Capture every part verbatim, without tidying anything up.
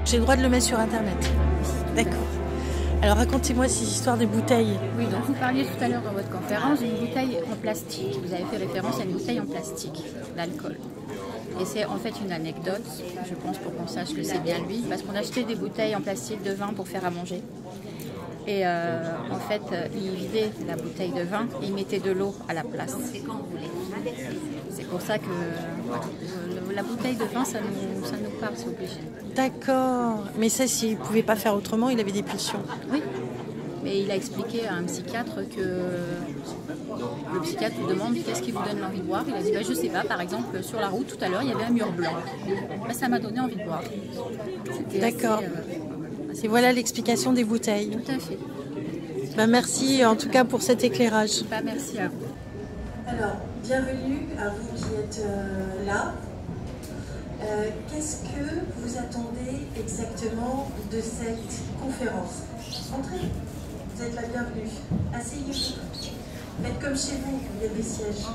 j'ai le droit de le mettre sur Internet. D'accord. Alors racontez-moi ces histoires des bouteilles. Oui, donc vous parliez tout à l'heure dans votre conférence d'une bouteille en plastique. Vous avez fait référence à une bouteille en plastique d'alcool. Et c'est en fait une anecdote, je pense, pour qu'on sache que c'est bien lui, parce qu'on achetait des bouteilles en plastique de vin pour faire à manger. Et euh, en fait, il vidait la bouteille de vin et il mettait de l'eau à la place. C'est pour ça que voilà, la bouteille de vin, ça nous, ça nous parle, c'est obligé. D'accord. Mais ça, s'il ne pouvait pas faire autrement, il avait des pulsions. Oui. Mais il a expliqué à un psychiatre que le psychiatre lui demande qu'est-ce qui vous donne l'envie de boire. Il a dit bah, je sais pas, par exemple sur la route tout à l'heure il y avait un mur blanc. Bah, ça m'a donné envie de boire. D'accord. Euh, Et voilà l'explication des bouteilles. Tout à fait. Bah, merci en tout cas pour cet éclairage. Bah, merci à vous. Alors, bienvenue à vous qui êtes euh, là. Euh, Qu'est-ce que vous attendez exactement de cette conférence? Entrez. Vous êtes la bienvenue. Asseyez-vous. Faites comme chez vous, il y a des sièges.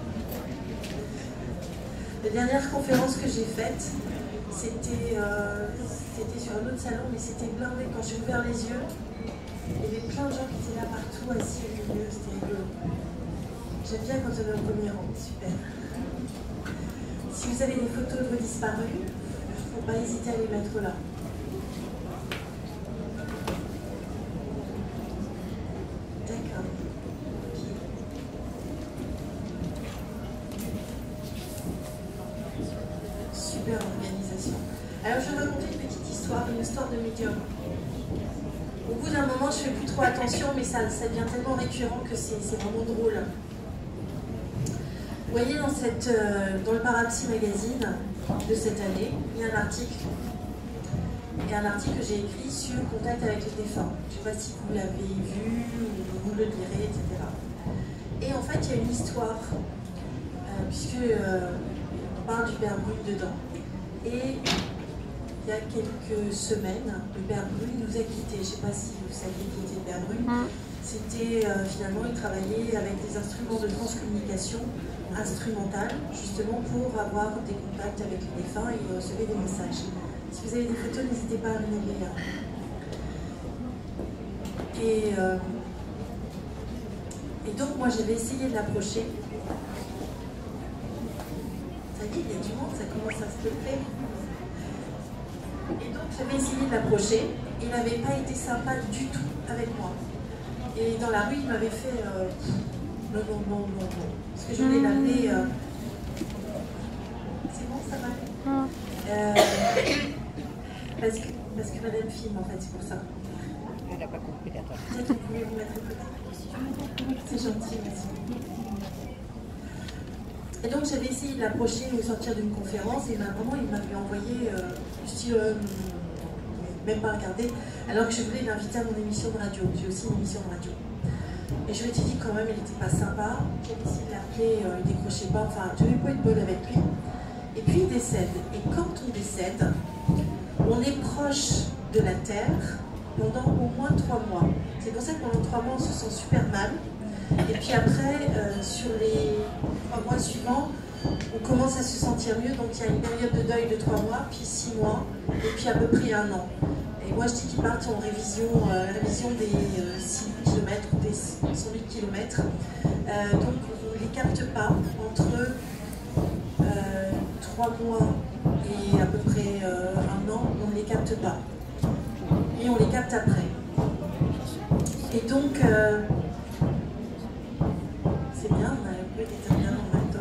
La dernière conférence que j'ai faite, c'était euh, sur un autre salon, mais c'était blindé. Quand j'ai ouvert les yeux, il y avait plein de gens qui étaient là partout, assis au milieu, c'était rigolo. J'aime bien quand on est au premier rang, super. Si vous avez des photos de vos disparus, il ne faut pas hésiter à les mettre là. D'accord. Super organisation. Alors je vais raconter une petite histoire, une histoire de médium. Au bout d'un moment, je ne fais plus trop attention, mais ça, ça devient tellement récurrent que c'est vraiment drôle. Vous voyez, dans, cette, euh, dans le Parapsy Magazine de cette année, il y a un article. Il y a un article que j'ai écrit sur Contact avec les défunts. Je ne sais pas si vous l'avez vu ou vous le lirez, et cetera. Et en fait, il y a une histoire, euh, puisque euh, on parle du père Brune dedans. Et il y a quelques semaines, le père Brune nous a quittés. Je ne sais pas si vous saviez qui était le père Brune. C'était euh, finalement, il travaillait avec des instruments de transcommunication instrumentale, justement pour avoir des contacts avec les défunts et recevoir des messages. Si vous avez des photos, n'hésitez pas à venir les lire. Et, euh, et donc, moi, j'avais essayé de l'approcher. Ça y est, il y a du monde, ça commence à se peupler. Et donc, j'avais essayé de l'approcher. Il n'avait pas été sympa du tout avec moi. Et dans la rue, il m'avait fait euh, non, non, non, non, non. Parce que je voulais l'amener. Euh... C'est bon, ça va euh... parce, que, parce que madame filme, en fait, c'est pour ça. Elle n'a pas compris, attends. Peut-être que vous pouvez vous mettre à côté. C'est gentil, merci. Et donc, j'avais essayé de l'approcher ou sortir d'une conférence, et vraiment, il m'avait envoyé. Euh, je dis, euh, même pas regardé, alors que je voulais l'inviter à mon émission de radio. J'ai aussi une émission de radio. Et je lui ai dit quand même, il n'était pas sympa. J'ai essayé de l'appeler, euh, il ne décrochait pas, enfin, je n'avais pas eu de bol avec lui. Et puis il décède. Et quand on décède, on est proche de la Terre pendant au moins trois mois. C'est pour ça que pendant trois mois, on se sent super mal. Et puis après, euh, sur les trois mois suivants, on commence à se sentir mieux. Donc il y a une période de deuil de trois mois, puis six mois, et puis à peu près un an. Et moi, je dis qu'ils partent en révision, euh, révision des euh, six mille kilomètres ou des cent mille kilomètres. Euh, donc, on ne les capte pas entre euh, trois mois et à peu près euh, un an, on ne les capte pas. Et on les capte après. Et donc, euh, c'est bien, on a un peu déterminé en même temps.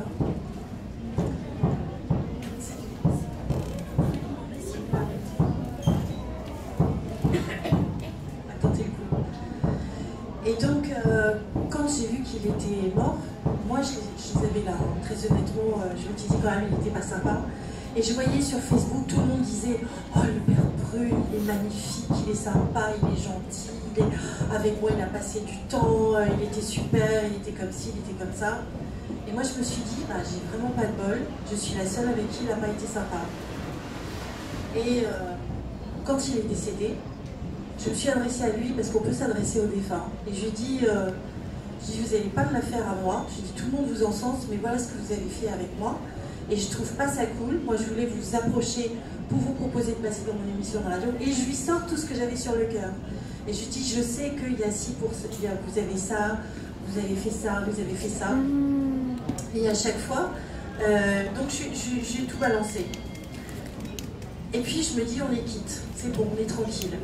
Et donc, euh, quand j'ai vu qu'il était mort, moi je, je les avais là, hein, très honnêtement, euh, je me disais quand même il n'était pas sympa. Et je voyais sur Facebook, tout le monde disait « Oh, le père Brune, il est magnifique, il est sympa, il est gentil, il est... avec moi il a passé du temps, euh, il était super, il était comme ci, il était comme ça. » Et moi je me suis dit bah, « J'ai vraiment pas de bol, je suis la seule avec qui il n'a pas été sympa. » Et euh, quand il est décédé, je me suis adressée à lui parce qu'on peut s'adresser aux défunts. Et je lui ai dit, euh, je dis, vous n'allez pas me la faire à moi. Je lui ai dit, tout le monde vous encense, mais voilà ce que vous avez fait avec moi. Et je trouve pas ça cool. Moi, je voulais vous approcher pour vous proposer de passer dans mon émission de radio. Et je lui sors tout ce que j'avais sur le cœur. Et je lui dis, je sais qu'il y a ci pour ce, il y a, vous avez ça, vous avez fait ça, vous avez fait ça. Et à chaque fois, euh, donc j'ai tout balancé. Et puis je me dis, on est quitte, c'est bon, on est tranquille.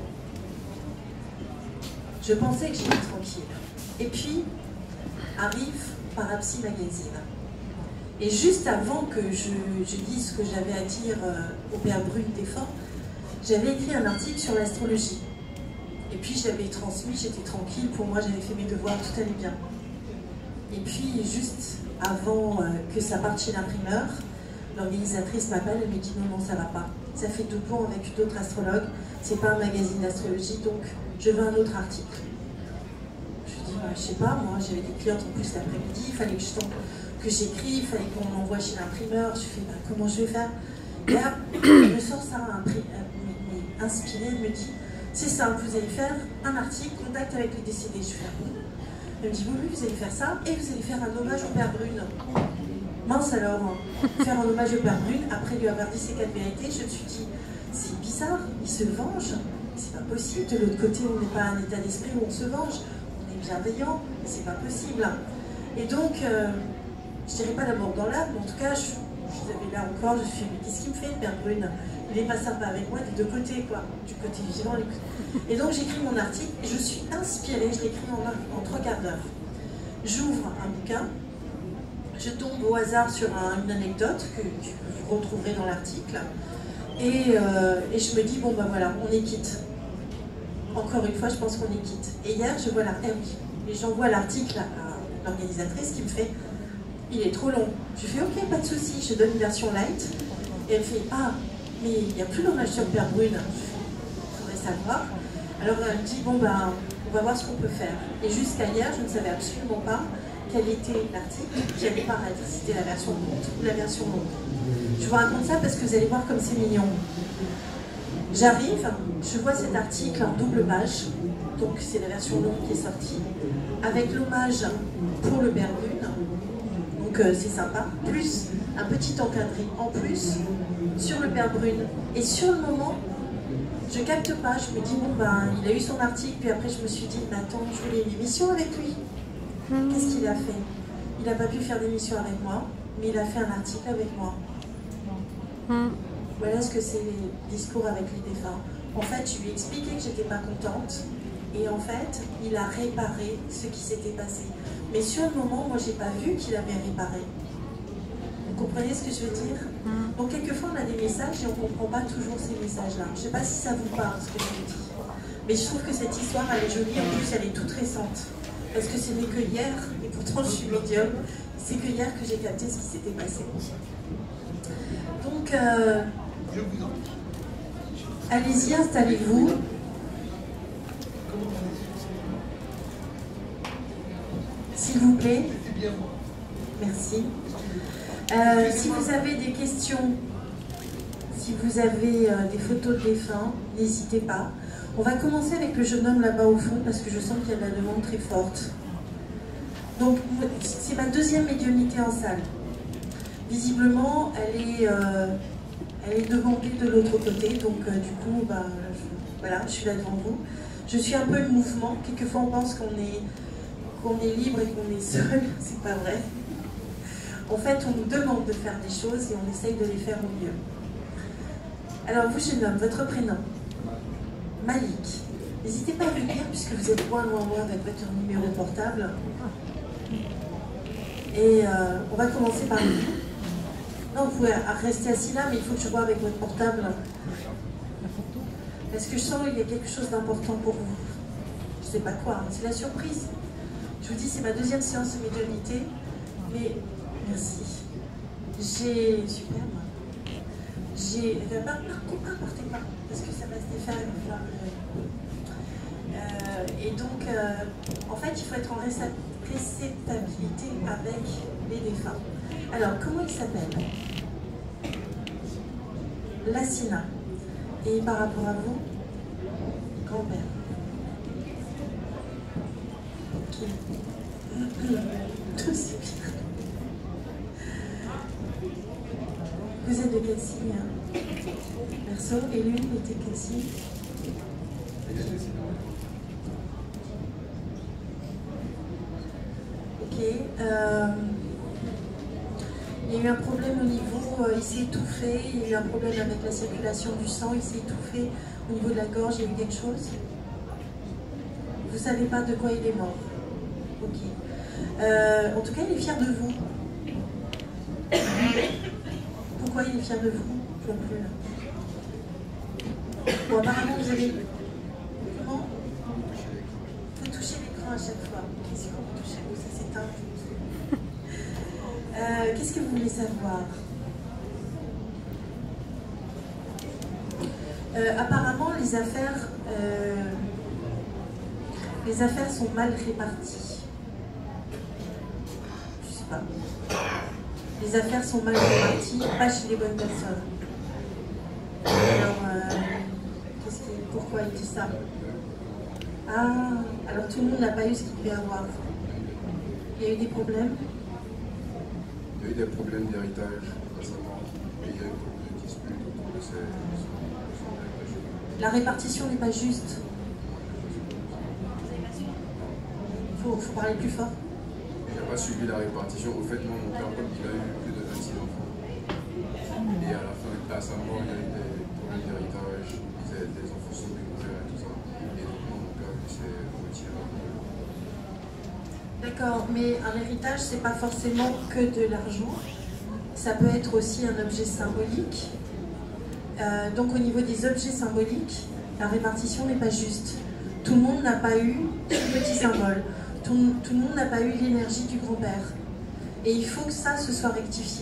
Je pensais que j'étais tranquille. Et puis, arrive Parapsy Magazine. Et juste avant que je, je dise ce que j'avais à dire euh, au père Brune Défunt, j'avais écrit un article sur l'astrologie. Et puis je l'avais transmis, j'étais tranquille, pour moi j'avais fait mes devoirs, tout allait bien. Et puis juste avant euh, que ça parte chez l'imprimeur, l'organisatrice m'appelle, elle me dit non, non, ça va pas. Ça fait doublon avec d'autres astrologues, c'est pas un magazine d'astrologie, donc je veux un autre article. Je dis, bah, je sais pas, moi j'avais des clientes en plus l'après-midi, il fallait que je tente. que j'écris, il fallait qu'on m'envoie chez l'imprimeur, je fais bah, comment je vais faire. Et là, elle me sort ça, inspirée, elle me dit, c'est simple, vous allez faire un article, contact avec les décédés. Je fais bon. Elle me dit, oui, oui, vous allez faire ça, et vous allez faire un hommage au père Brune. Mince alors, faire un hommage au père Brune, après lui avoir dit ses quatre vérités, je me suis dit, c'est bizarre, il se venge, c'est pas possible, de l'autre côté, on n'est pas un état d'esprit où on se venge, on est bienveillant, c'est pas possible. Et donc, euh, je dirais pas la mort dans l'âme, mais en tout cas, je, je avais là encore, je me suis dit, mais qu'est-ce qu'il me fait, le père Brune? Il est pas sympa avec moi des deux côtés, quoi, du côté vivant. Et donc j'écris mon article, et je suis inspirée, je l'écris en, en trois quarts d'heure. J'ouvre un bouquin, je tombe au hasard sur un, une anecdote que, que vous retrouverez dans l'article, et, euh, et je me dis, bon ben voilà, on est quitte. Encore une fois, je pense qu'on est quitte. Et hier, je vois l'article, et j'envoie l'article à l'organisatrice qui me fait, il est trop long. Je fais ok, pas de souci, je donne une version light. Et elle me fait ah, mais il n'y a plus l'hommage sur Père Brune. Je faudrait savoir. Alors elle me dit bon ben, on va voir ce qu'on peut faire. Et jusqu'à hier, je ne savais absolument pas quel était l'article qui allait paraître. Si c'était la version courte ou la version longue. Je vous raconte ça parce que vous allez voir comme c'est mignon. J'arrive, je vois cet article en double page, donc c'est la version longue qui est sortie, avec l'hommage pour le Père Brune. Donc euh, c'est sympa, plus un petit encadré en plus sur le père Brune. Et sur le moment, je capte pas, je me dis bon ben il a eu son article, puis après je me suis dit mais attends, je voulais une émission avec lui. Qu'est-ce qu'il a fait? Il n'a pas pu faire d'émission avec moi, mais il a fait un article avec moi. Voilà ce que c'est les discours avec les défunts. En fait, je lui ai expliqué que j'étais pas contente, et en fait, il a réparé ce qui s'était passé. Mais sur le moment, moi, j'ai pas vu qu'il avait réparé. Vous comprenez ce que je veux dire? mm. Donc, quelquefois, on a des messages et on ne comprend pas toujours ces messages-là. Je ne sais pas si ça vous parle, ce que je vous dis. Mais je trouve que cette histoire, elle est jolie. En plus, elle est toute récente. Parce que ce n'est que hier, et pourtant, je suis médium, c'est que hier que j'ai capté ce qui s'était passé. Donc, euh, allez-y, installez-vous. S'il vous plaît. Merci. Euh, si vous avez des questions, si vous avez euh, des photos de défunts, n'hésitez pas. On va commencer avec le jeune homme là-bas au fond parce que je sens qu'il y a de la demande très forte. Donc, c'est ma deuxième médiumnité en salle. Visiblement, elle est, euh, elle est demandée de l'autre côté. Donc, euh, du coup, bah, je, voilà, je suis là devant vous. Je suis un peu le mouvement. Quelquefois, on pense qu'on est... qu'on est libre et qu'on est seul, c'est pas vrai. En fait, on nous demande de faire des choses et on essaye de les faire au mieux. Alors, vous, jeune homme, votre prénom? Malik. N'hésitez pas à le dire puisque vous êtes loin, loin, loin avec votre numéro portable. Et euh, on va commencer par vous. Non, vous pouvez rester assis là, mais il faut que je vois avec votre portable. Parce que je sens qu'il y a quelque chose d'important pour vous. Je sais pas quoi, c'est la surprise. Je vous dis, c'est ma deuxième séance de médiumnité, mais merci. J'ai... Super. J'ai... Partez pas, partez pas, parce que ça va se défaire une fois. Euh, et donc, euh, en fait, il faut être en réceptabilité avec les défunts. Alors, comment il s'appelle? Lassina. Et par rapport à vous, grand-père. Tout c'est bien. Vous êtes de quel signe? Verseau, et l'une était quel signe? Ok. Euh, il y a eu un problème au niveau, euh, il s'est étouffé, il y a eu un problème avec la circulation du sang, il s'est étouffé au niveau de la gorge, il y a eu quelque chose? Vous ne savez pas de quoi il est mort? Ok. Euh, en tout cas, il est fier de vous. Pourquoi il est fier de vous? Je vois plus là. Bon, apparemment, vous avez... Comment? Vous touchez l'écran à chaque fois. Qu'est-ce que vous touchez? Oh, ça s'éteint. Euh, Qu'est-ce que vous voulez savoir? euh, Apparemment, les affaires, euh, les affaires sont mal réparties. Je sais pas. Les affaires sont mal réparties, pas chez les bonnes personnes. Alors, euh, qu'est-ce qui, pourquoi il dit ça? Ah, alors tout le monde n'a pas eu ce qu'il devait avoir. Il y a eu des problèmes? Il y a eu des problèmes d'héritage récemment, et il y a eu beaucoup de disputes autour de ces... La répartition n'est pas juste. Il faut, faut parler plus fort. Il n'a pas suivi la répartition. Au fait, moi, mon père, comme il a eu plus de vingt-six enfants, et à la fin, à sa mort, il y a eu des problèmes d'héritage, des enfants sont découverts et tout ça. Et donc, moi, mon père, lui, s'est retiré un peu. D'accord, mais un héritage, c'est pas forcément que de l'argent. Ça peut être aussi un objet symbolique. Euh, donc, au niveau des objets symboliques, la répartition n'est pas juste. Tout le monde n'a pas eu ce petit symbole. Tout, tout le monde n'a pas eu l'énergie du grand-père. Et il faut que ça se soit rectifié.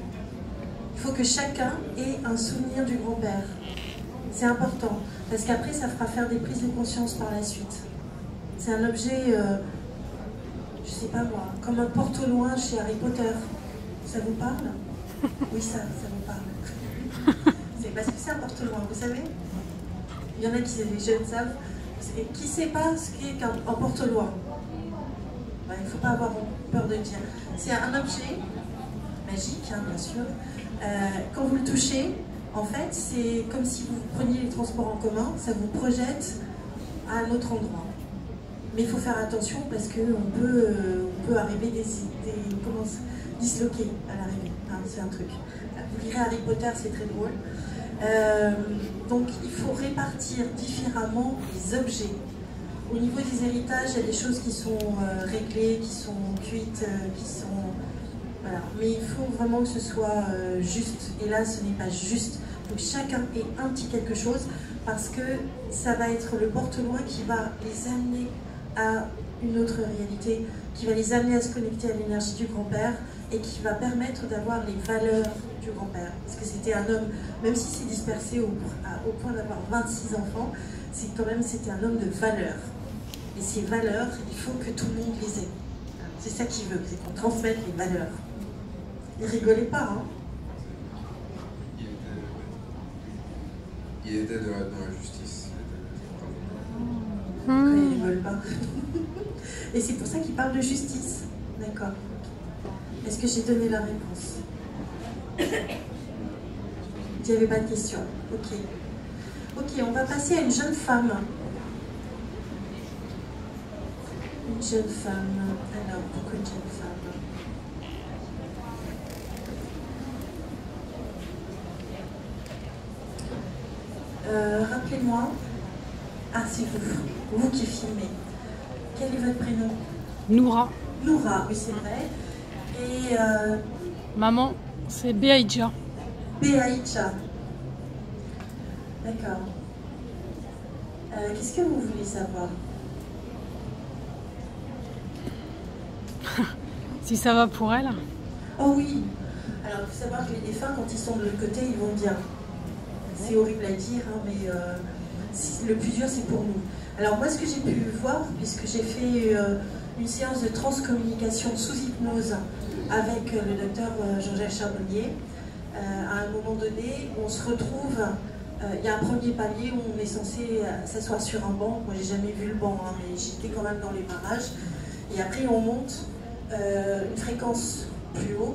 Il faut que chacun ait un souvenir du grand-père. C'est important, parce qu'après, ça fera faire des prises de conscience par la suite. C'est un objet, euh, je sais pas moi, comme un porte-au-loin chez Harry Potter. Ça vous parle? Oui, ça, ça vous parle. C'est parce que c'est un porte-au-loin, vous savez? Il y en a qui, les jeunes savent. Qui ne sait pas ce qu'est qu'un porte-au-loin? Ben, il ne faut pas avoir peur de dire. C'est un objet magique, hein, bien sûr. Euh, quand vous le touchez, en fait, c'est comme si vous preniez les transports en commun, ça vous projette à un autre endroit. Mais il faut faire attention parce qu'on peut, euh, on peut arriver des, des comment, disloquer à l'arrivée. Hein, c'est un truc. Vous lirez Harry Potter, c'est très drôle. Euh, donc il faut répartir différemment les objets. Au niveau des héritages, il y a des choses qui sont euh, réglées, qui sont cuites, euh, qui sont... Voilà. Mais il faut vraiment que ce soit euh, juste. Et là, ce n'est pas juste. Donc chacun ait un petit quelque chose parce que ça va être le porte-loin qui va les amener à une autre réalité, qui va les amener à se connecter à l'énergie du grand-père et qui va permettre d'avoir les valeurs du grand-père. Parce que c'était un homme, même si c'est dispersé au, à, au point d'avoir vingt-six enfants, c'est quand même c'était un homme de valeurs. Et ces valeurs, il faut que tout le monde les ait. C'est ça qu'il veut, c'est qu'on transmette les valeurs. Ne rigolez pas, hein. Il était dans la justice. Quand ils ne veulent pas. Et c'est pour ça qu'il parle de justice. D'accord. Est-ce que j'ai donné la réponse? Il n'y avait pas de question. Ok. Ok, on va passer à une jeune femme. Une jeune femme. Alors, pourquoi une jeune femme? Euh, Rappelez-moi. Ah, c'est vous. Vous qui filmez. Quel est votre prénom? Noura. Noura, oui, c'est vrai. Et euh, Maman, c'est Beaïdja. Beaïdja. D'accord. Euh, Qu'est-ce que vous voulez savoir? Si ça va pour elle. Oh oui. Alors, il faut savoir que les défunts, quand ils sont de l'autre côté, ils vont bien. C'est horrible à dire, hein, mais euh, le plus dur, c'est pour nous. Alors, moi, ce que j'ai pu voir, puisque j'ai fait euh, une séance de transcommunication sous hypnose avec euh, le docteur euh, Jean-Jacques Charbonnier, euh, à un moment donné, on se retrouve, euh, il y a un premier palier où on est censé euh, s'asseoir sur un banc. Moi, j'ai jamais vu le banc, hein, mais j'étais quand même dans les parages. Et après, on monte euh, une fréquence plus haut.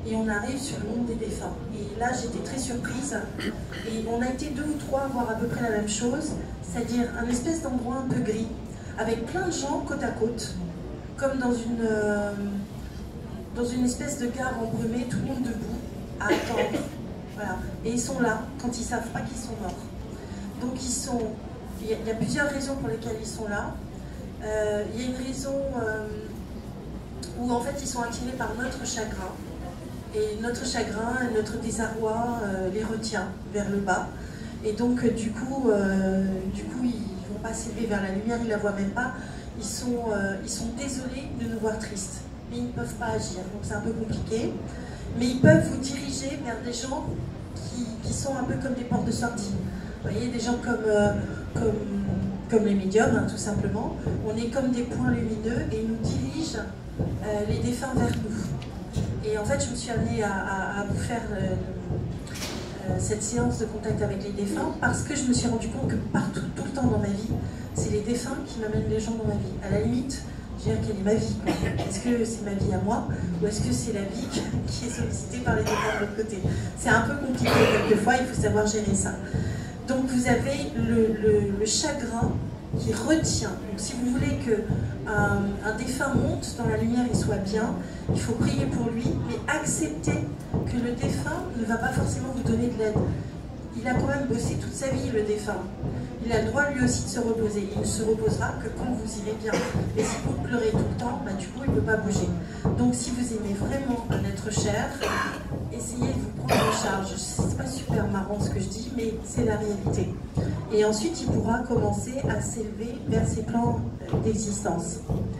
et on arrive sur le monde des défunts. Et là, j'étais très surprise. Et on a été deux ou trois à voir à peu près la même chose, c'est-à-dire un espèce d'endroit un peu gris, avec plein de gens côte à côte, comme dans une, euh, dans une espèce de gare embrumée, tout le monde debout, à attendre. Voilà. Et ils sont là, quand ils ne savent pas qu'ils sont morts. Donc ils sont... il y, a, il y a plusieurs raisons pour lesquelles ils sont là. Euh, il y a une raison euh, où en fait ils sont attirés par notre chagrin. Et notre chagrin, notre désarroi euh, les retient vers le bas. Et donc euh, du coup, euh, du coup ils ne vont pas s'élever vers la lumière, ils ne la voient même pas. Ils sont, euh, ils sont désolés de nous voir tristes, mais ils ne peuvent pas agir, donc c'est un peu compliqué. Mais ils peuvent vous diriger vers des gens qui, qui sont un peu comme des portes de sortie. Vous voyez, des gens comme, euh, comme, comme les médiums, hein, tout simplement. On est comme des points lumineux et ils nous dirigent euh, les défunts vers nous. Et en fait, je me suis amenée à, à, à vous faire euh, euh, cette séance de contact avec les défunts parce que je me suis rendu compte que partout, tout le temps dans ma vie, c'est les défunts qui m'amènent les gens dans ma vie. À la limite, je veux dire, quelle est ma vie? Est-ce que c'est ma vie à moi ou est-ce que c'est la vie qui est sollicitée par les défunts de l'autre côté? C'est un peu compliqué quelquefois, il faut savoir gérer ça. Donc vous avez le, le, le chagrin qui retient. Donc si vous voulez qu'un un défunt monte dans la lumière et soit bien, il faut prier pour lui, mais accepter que le défunt ne va pas forcément vous donner de l'aide. Il a quand même bossé toute sa vie, le défunt. Il a le droit lui aussi de se reposer. Il ne se reposera que quand vous irez bien. Et si vous pleurez tout le temps, bah, du coup il ne peut pas bouger. Donc si vous aimez vraiment un être cher, essayez de vous prendre en charge. C'est pas super marrant ce que je dis, mais c'est la réalité. Et ensuite il pourra commencer à s'élever vers ses plans d'existence.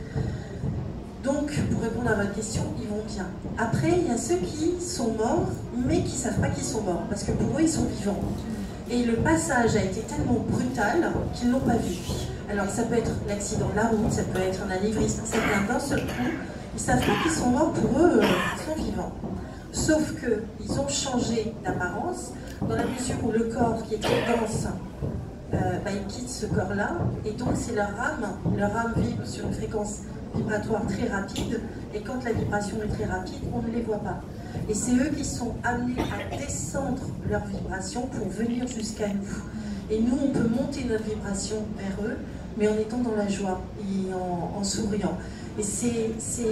Donc, pour répondre à votre question, ils vont bien. Après, il y a ceux qui sont morts, mais qui ne savent pas qu'ils sont morts, parce que pour eux, ils sont vivants. Et le passage a été tellement brutal qu'ils ne l'ont pas vu. Alors, ça peut être l'accident de la route, ça peut être un anévrisme, ça vient d'un seul coup. Ils ne savent pas qu'ils sont morts, pour eux, ils sont vivants. Sauf qu'ils ont changé d'apparence, dans la mesure où le corps, qui est très dense, euh, bah, il quitte ce corps-là, et donc c'est leur âme, leur âme vibre sur une fréquence vibratoire très rapide, et quand la vibration est très rapide, on ne les voit pas. Et c'est eux qui sont amenés à descendre leur vibration pour venir jusqu'à nous. Et nous, on peut monter notre vibration vers eux, mais en étant dans la joie et en, en souriant. Et c'est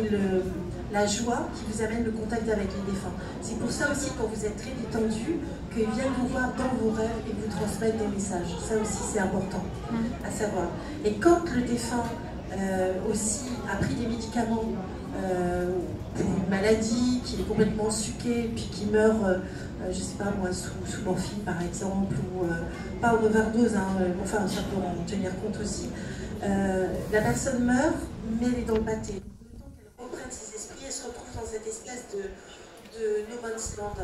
la joie qui vous amène le contact avec les défunts. C'est pour ça aussi, quand vous êtes très détendu, qu'ils viennent vous voir dans vos rêves et vous transmettre des messages. Ça aussi, c'est important à savoir. Et quand le défunt Euh, aussi a pris des médicaments euh, pour une maladie, qui est complètement suqué, puis qui meurt, euh, je sais pas moi, sous, sous morphine par exemple, ou euh, pas en overdose, hein, euh, enfin ça peut en tenir compte aussi. Euh, la personne meurt, mais elle est dans le pâté. Le temps qu'elle reprenne ses esprits, elle se retrouve dans cette espèce de, de no man's land.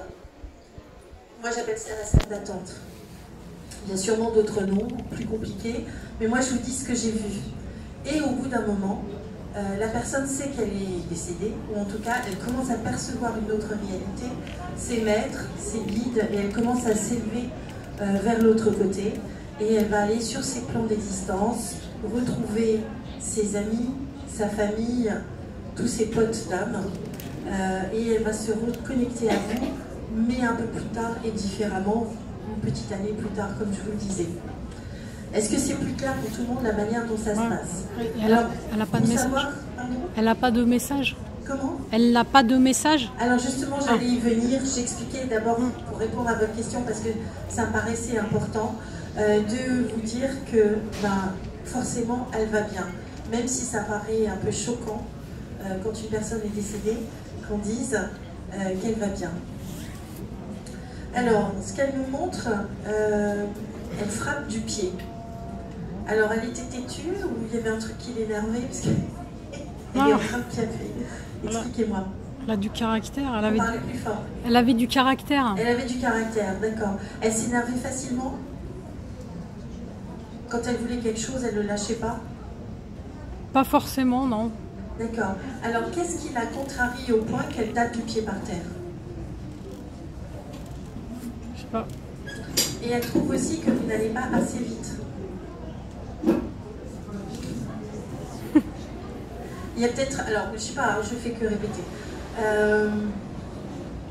Moi j'appelle ça la salle d'attente. Il y a sûrement d'autres noms, plus compliqués, mais moi je vous dis ce que j'ai vu. Et au bout d'un moment, euh, la personne sait qu'elle est décédée, ou en tout cas, elle commence à percevoir une autre réalité, ses maîtres, ses guides, et elle commence à s'élever euh, vers l'autre côté, et elle va aller sur ses plans d'existence, retrouver ses amis, sa famille, tous ses potes d'âme, euh, et elle va se reconnecter à vous, mais un peu plus tard et différemment, une petite année plus tard, comme je vous le disais. Est-ce que c'est plus clair pour tout le monde la manière dont ça se ouais. passe? Elle n'a pas de message. Savoir, elle n'a pas de message. Comment? Elle n'a pas de message. Alors justement, j'allais y venir. J'expliquais d'abord, pour répondre à votre question, parce que ça me paraissait important, euh, de vous dire que bah, forcément, elle va bien. Même si ça paraît un peu choquant, euh, quand une personne est décédée, qu'on dise euh, qu'elle va bien. Alors, ce qu'elle nous montre, euh, elle frappe du pied. Alors, elle était têtue ou il y avait un truc qui l'énervait parce qu'elle est en train de piaffer. Expliquez-moi. Elle a du caractère. Elle avait, parlez plus fort. Elle avait du caractère. Elle avait du caractère, d'accord. Elle s'énervait facilement. Quand elle voulait quelque chose, elle ne le lâchait pas. Pas forcément, non. D'accord. Alors, qu'est-ce qui la contrarie au point qu'elle tape du pied par terre? Je sais pas. Et elle trouve aussi que vous n'allez pas assez vite. Il y a peut-être, alors je ne sais pas, je fais que répéter. Euh,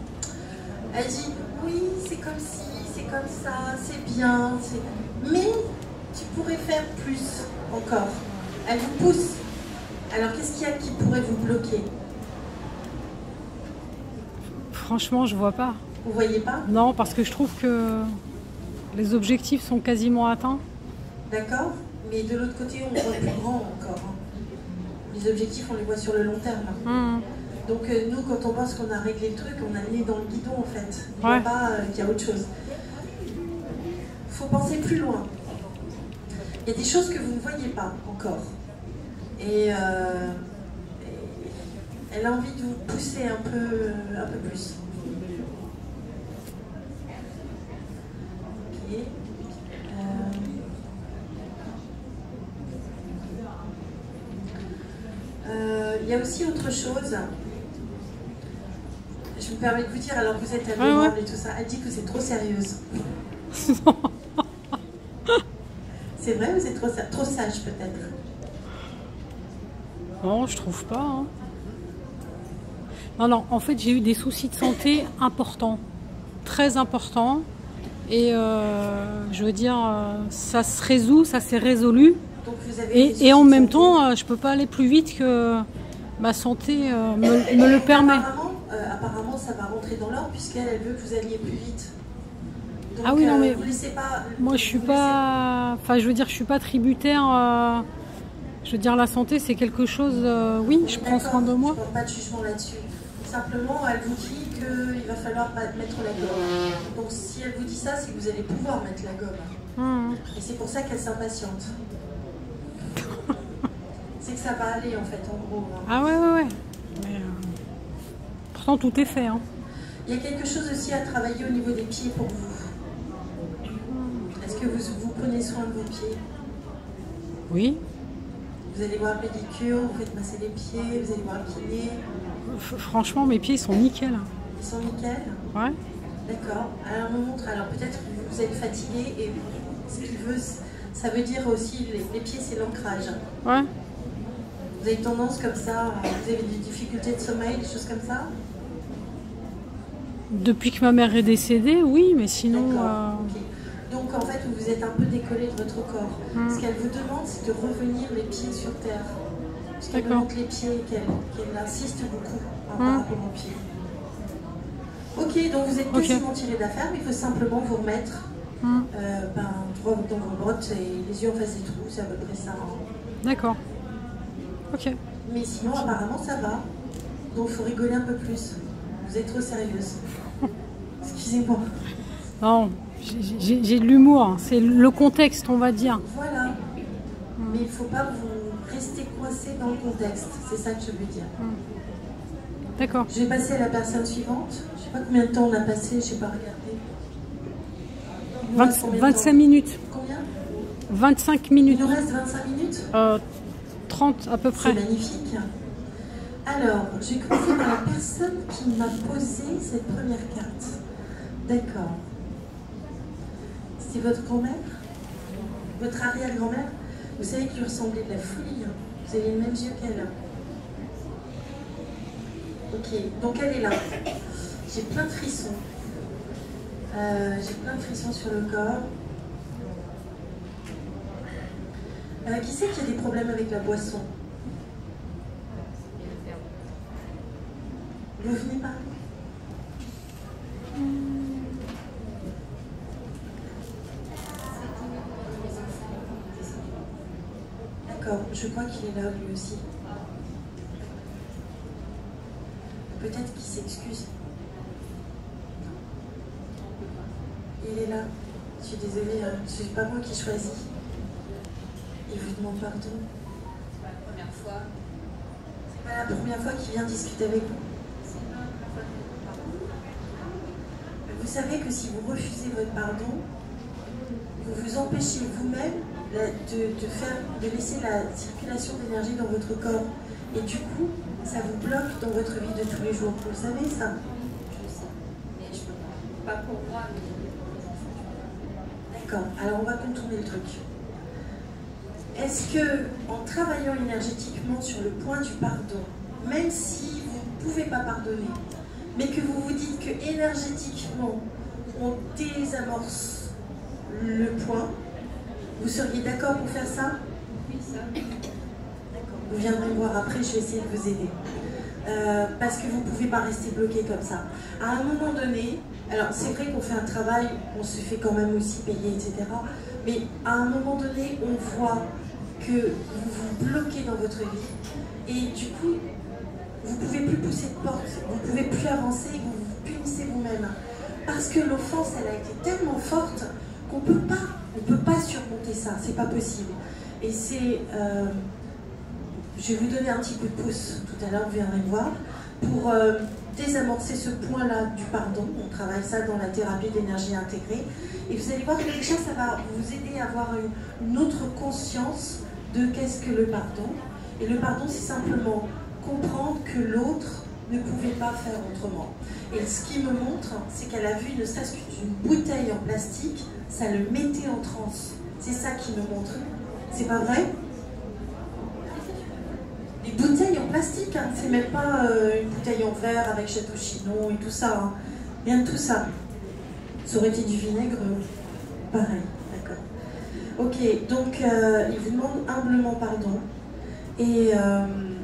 Elle dit, oui, c'est comme ci, c'est comme ça, c'est bien, mais tu pourrais faire plus encore. Elle vous pousse. Alors, qu'est-ce qu'il y a qui pourrait vous bloquer? Franchement, je vois pas. Vous voyez pas? Non, parce que je trouve que les objectifs sont quasiment atteints. D'accord? Mais de l'autre côté, on voit plus grand encore. Hein. Les objectifs, on les voit sur le long terme. Mmh. Donc euh, nous, quand on pense qu'on a réglé le truc, on a le nez dans le guidon en fait. On ne Ouais. voit pas euh, qu'il y a autre chose. Il faut penser plus loin. Il y a des choses que vous ne voyez pas encore. Et, euh, et elle a envie de vous pousser un peu, un peu plus. Ok. Euh, euh, il y a aussi autre chose. Je me permets de vous dire, alors que vous êtes adorable ouais, ouais. et tout ça, elle dit que vous êtes trop sérieuse. C'est vrai, vous êtes trop, trop sage peut-être. Non, je trouve pas. Hein. Non, non, en fait, j'ai eu des soucis de santé importants, très importants. Et euh, je veux dire, ça se résout, ça s'est résolu. Donc vous avez et, et en même temps, je peux pas aller plus vite que ma santé euh, me, me le permet. Apparemment, euh, apparemment, ça va rentrer dans l'ordre puisqu'elle elle veut que vous alliez plus vite. Donc, ah oui, non, mais euh, vous laissez pas, moi, je suis vous pas. laissez... Enfin, je veux dire, je suis pas tributaire. Euh, je veux dire, la santé, c'est quelque chose. Euh, oui, je prends soin de moi. Je ne prends pas de jugement là-dessus. Simplement, elle vous dit qu'il va falloir mettre la gomme. Donc, si elle vous dit ça, c'est que vous allez pouvoir mettre la gomme. Mmh. Et c'est pour ça qu'elle s'impatiente. C'est que ça va aller, en fait, en gros. Hein. Ah ouais, ouais, ouais. Mais, euh... pourtant, tout est fait. Hein. Il y a quelque chose aussi à travailler au niveau des pieds pour vous. Est-ce que vous, vous prenez soin de vos pieds? Oui. Vous allez voir le pédicure, vous faites masser les pieds, vous allez voir le kiné. Franchement, mes pieds ils sont nickel. Ils sont nickel? Ouais. D'accord. Alors, on montre. Alors, peut-être que vous êtes fatigué et ce qu'il veut, ça veut dire aussi, les, les pieds, c'est l'ancrage. Ouais. Vous avez tendance comme ça, vous avez des difficultés de sommeil, des choses comme ça? Depuis que ma mère est décédée, oui, mais sinon... D'accord. Euh... Okay. Donc, en fait, vous êtes un peu décollé de votre corps. Hum. Ce qu'elle vous demande, c'est de revenir les pieds sur terre. Parce qu'elle monte les pieds et qu'elle qu'elle insiste beaucoup hein, hum. par rapport aux pieds. Ok, donc vous êtes okay. quasiment tiré d'affaire, mais il faut simplement vous remettre hum. euh, ben, droit dans vos bottes et les yeux en face des trous, c'est à peu près ça. Hein. D'accord. Ok. Mais sinon, apparemment, ça va. Donc, il faut rigoler un peu plus. Vous êtes trop sérieuse. Excusez-moi. Non, j'ai de l'humour. C'est le contexte, on va dire. Voilà. Hum. Mais il ne faut pas vous rester coincé dans le contexte. C'est ça que je veux dire. Hum. D'accord. Je vais passer à la personne suivante. Je ne sais pas combien de temps on a passé, je n'ai pas regardé. vingt, vingt-cinq minutes. Combien? vingt-cinq minutes. Il nous reste vingt-cinq minutes euh, trente à peu près. C'est magnifique. Alors, je vais commencer par la personne qui m'a posé cette première carte. D'accord. C'est votre grand-mère? Votre arrière-grand-mère? Vous savez qu'il lui ressemblait de la folie. Hein. Vous avez les mêmes yeux qu'elle. Ok, donc elle est là. J'ai plein de frissons. Euh, J'ai plein de frissons sur le corps. Euh, qui sait qu'il y a des problèmes avec la boisson? Vous venez parler? D'accord, je crois qu'il est là lui aussi. Peut-être qu'il s'excuse. Il est là. Je suis désolée, hein. Ce n'est pas moi qui choisis. Il vous demande pardon. C'est pas la première fois. C'est pas la première fois qu'il vient discuter avec vous. Vous savez que si vous refusez votre pardon, vous vous empêchez vous-même de, de, faire, de laisser la circulation d'énergie dans votre corps. Et du coup, ça vous bloque dans votre vie de tous les jours. Vous le savez, ça? Je sais, mais je peux pas. Pas pour moi, mais pour les enfants. D'accord, alors on va contourner le truc. Est-ce que, en travaillant énergétiquement sur le point du pardon, même si vous ne pouvez pas pardonner, mais que vous vous dites que énergétiquement, on désamorce le point, vous seriez d'accord pour faire ça? Oui, ça. D'accord. Vous viendrez me voir après, je vais essayer de vous aider. Euh, parce que vous ne pouvez pas rester bloqué comme ça. À un moment donné, alors c'est vrai qu'on fait un travail, on se fait quand même aussi payer, et cetera. Mais à un moment donné, on voit que vous vous bloquez dans votre vie et du coup, vous ne pouvez plus pousser de porte, vous ne pouvez plus avancer, vous vous punissez vous-même. Parce que l'offense, elle a été tellement forte qu'on ne peut pas, on peut pas surmonter ça, c'est pas possible. Et c'est... Euh, je vais vous donner un petit coup de pouce, tout à l'heure vous viendrez me voir, pour euh, désamorcer ce point-là du pardon. On travaille ça dans la thérapie d'énergie intégrée. Et vous allez voir que déjà ça va vous aider à avoir une, une autre conscience de qu'est-ce que le pardon. Et le pardon, c'est simplement comprendre que l'autre ne pouvait pas faire autrement. Et ce qui me montre, c'est qu'elle a vu ne serait-ce qu'une bouteille en plastique, ça le mettait en transe. C'est ça qui me montre. C'est pas vrai? Des bouteilles en plastique, hein. C'est même pas euh, une bouteille en verre avec Château Chinon et tout ça. Hein. Rien de tout ça. Ça aurait été du vinaigre, pareil, d'accord. Ok, donc euh, il vous demande humblement pardon. Et euh,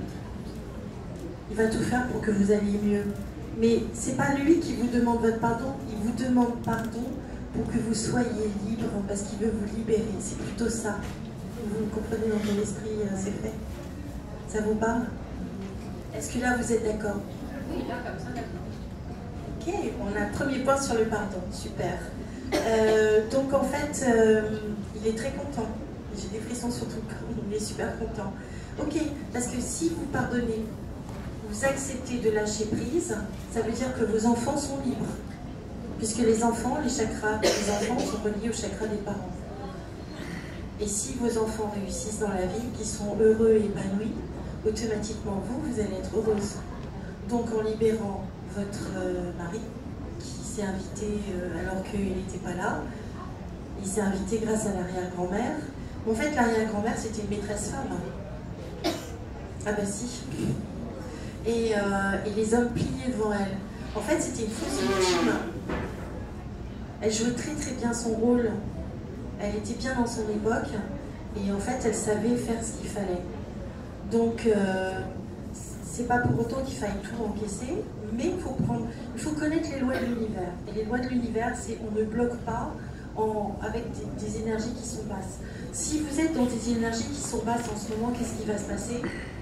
il va tout faire pour que vous alliez mieux. Mais c'est pas lui qui vous demande votre pardon, il vous demande pardon pour que vous soyez libre, parce qu'il veut vous libérer. C'est plutôt ça. Vous me comprenez dans ton esprit, euh, c'est fait. Ça vous parle? Est-ce que là vous êtes d'accord? Oui, là, comme ça, d'accord. Ok, on a le premier point sur le pardon, super. Euh, donc en fait, euh, il est très content. J'ai des frissons sur tout le corps, il est super content. Ok, parce que si vous pardonnez, vous acceptez de lâcher prise, ça veut dire que vos enfants sont libres. Puisque les enfants, les chakras des enfants sont reliés aux chakras des parents. Et si vos enfants réussissent dans la vie, qu'ils sont heureux et épanouis, automatiquement vous, vous allez être heureuse. Donc en libérant votre euh, mari, qui s'est invité euh, alors qu'il n'était pas là, il s'est invité grâce à l'arrière-grand-mère. En fait, l'arrière-grand-mère, c'était une maîtresse femme. Ah bah si. Et, euh, et les hommes pliaient devant elle. En fait, c'était une fausse victime. Elle jouait très très bien son rôle. Elle était bien dans son époque. Et en fait, elle savait faire ce qu'il fallait. Donc, euh, c'est pas pour autant qu'il faille tout encaisser, mais il faut prendre, il faut connaître les lois de l'univers. Et les lois de l'univers, c'est on ne bloque pas en, avec des, des énergies qui sont basses. Si vous êtes dans des énergies qui sont basses en ce moment, qu'est-ce qui va se passer?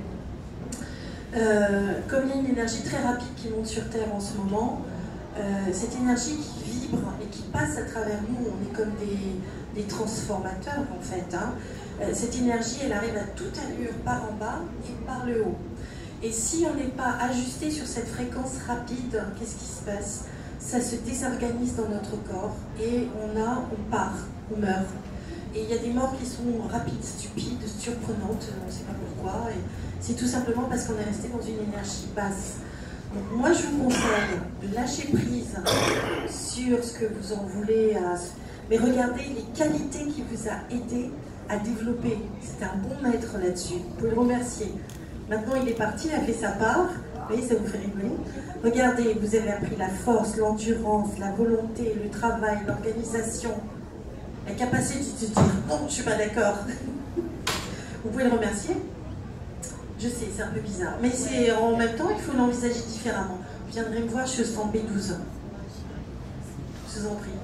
Euh, comme il y a une énergie très rapide qui monte sur Terre en ce moment, euh, cette énergie qui vibre et qui passe à travers nous, on est comme des, des transformateurs en fait. Hein. Euh, cette énergie, elle arrive à toute allure par en bas et par le haut. Et si on n'est pas ajusté sur cette fréquence rapide, qu'est-ce qui se passe? Ça se désorganise dans notre corps et on a, on part, on meurt. Et il y a des morts qui sont rapides, stupides, surprenantes, on ne sait pas pourquoi. Et c'est tout simplement parce qu'on est resté dans une énergie basse. Donc moi, je vous conseille de lâcher prise sur ce que vous en voulez, à... mais regardez les qualités qui vous a aidé à développer. C'était un bon maître là-dessus. Vous pouvez le remercier. Maintenant, il est parti, il a fait sa part. Vous voyez, ça vous fait rigoler. Regardez, vous avez appris la force, l'endurance, la volonté, le travail, l'organisation, la capacité de se dire non, je ne suis pas d'accord. Vous pouvez le remercier. Je sais, c'est un peu bizarre. Mais c'est en même temps, il faut l'envisager différemment. Vous viendrez me voir, je suis au B douze. Je vous en prie.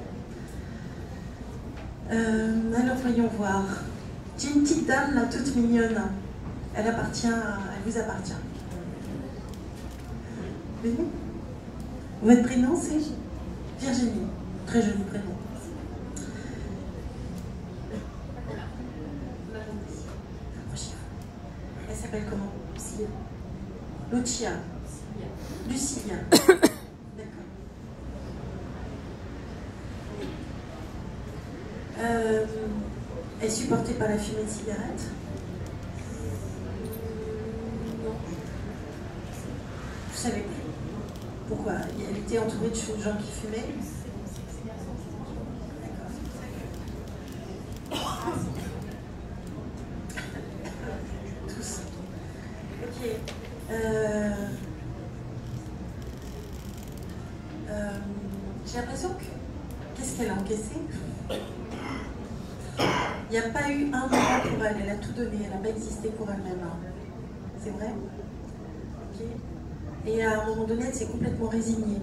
Euh, alors, voyons voir. J'ai une petite dame, là, toute mignonne. Elle appartient, à... elle vous appartient. Venez. Votre prénom, c'est Virginie. Très joli prénom. Elle s'appelle comment? Lucia. Lucia. D'accord. Euh, elle supportait pas la fumée de cigarette? Non. Vous savez plus. Pourquoi? Elle était entourée de gens qui fumaient? Tous. Ok. Euh... j'ai l'impression que... Qu'est-ce qu'elle a encaissé? Il n'y a pas eu un moment pour elle, elle a tout donné, elle n'a pas existé pour elle-même. C'est vrai? Ok. Et à un moment donné, elle s'est complètement résignée.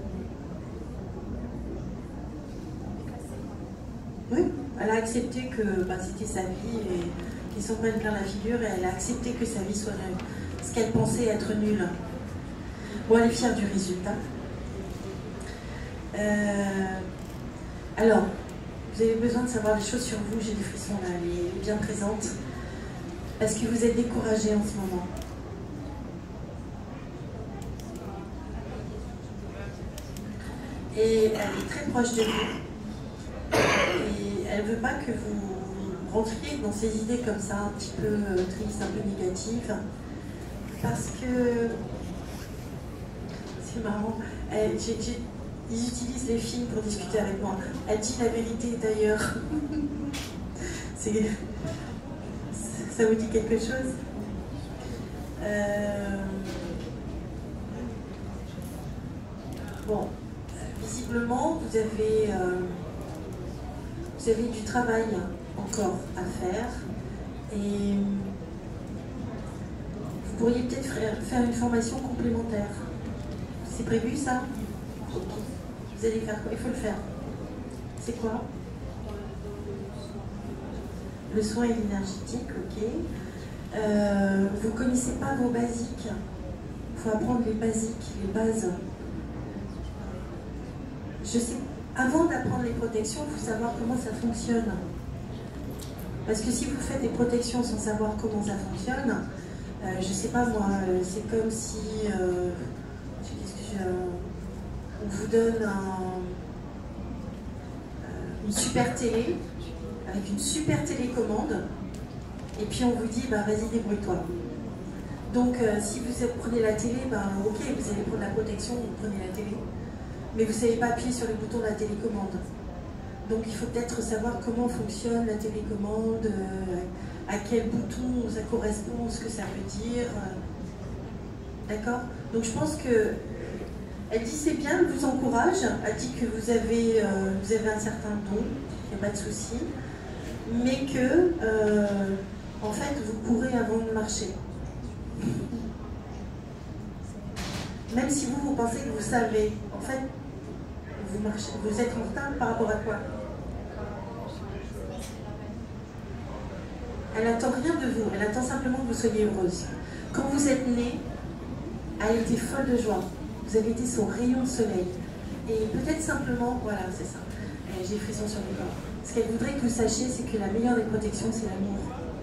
Oui, elle a accepté que bah, c'était sa vie et qu'ils s'en prennent plein la figure et elle a accepté que sa vie soit nulle. Ce qu'elle pensait être nulle. Bon, elle est fière du résultat. Euh, alors, vous avez besoin de savoir des choses sur vous, j'ai des frissons là, elle est bien présente. Parce que vous êtes découragée en ce moment. Et elle est très proche de vous. Et elle ne veut pas que vous rentriez dans ces idées comme ça, un petit peu tristes, un peu négatives. Parce que... C'est marrant. Elle, j'ai, j'ai, ils utilisent les films pour discuter avec moi. Elle dit la vérité d'ailleurs. C'est... Ça vous dit quelque chose? euh... Bon, visiblement, vous avez, euh, vous avez du travail encore à faire et vous pourriez peut-être faire une formation complémentaire. C'est prévu ça? Vous allez faire quoi? Il faut le faire. C'est quoi? Le soin énergétique, ok. Euh, vous ne connaissez pas vos basiques. Il faut apprendre les basiques, les bases. Je sais, avant d'apprendre les protections, il faut savoir comment ça fonctionne. Parce que si vous faites des protections sans savoir comment ça fonctionne, euh, je ne sais pas moi, c'est comme si euh, qu'est-ce que je, on vous donne un, une super télé, avec une super télécommande, et puis on vous dit, bah, vas-y, débrouille-toi. Donc, euh, si vous prenez la télé, bah, ok, vous allez prendre la protection, vous prenez la télé, mais vous ne savez pas appuyer sur le bouton de la télécommande. Donc, il faut peut-être savoir comment fonctionne la télécommande, euh, à quel bouton ça correspond, ce que ça veut dire. Euh, D'accord? Donc, je pense que elle dit c'est bien, elle vous encourage, elle dit que vous avez, euh, vous avez un certain don, il n'y a pas de souci, mais que, euh, en fait, vous courez avant de marcher. Même si vous, vous pensez que vous savez, en fait, vous, marchez, vous êtes en retard par rapport à quoi? Elle n'attend rien de vous, elle attend simplement que vous soyez heureuse. Quand vous êtes née, elle était folle de joie. Vous avez été son rayon de soleil. Et peut-être simplement, voilà, c'est ça. J'ai frisson sur le corps. Ce qu'elle voudrait que vous sachiez, c'est que la meilleure des protections, c'est l'amour.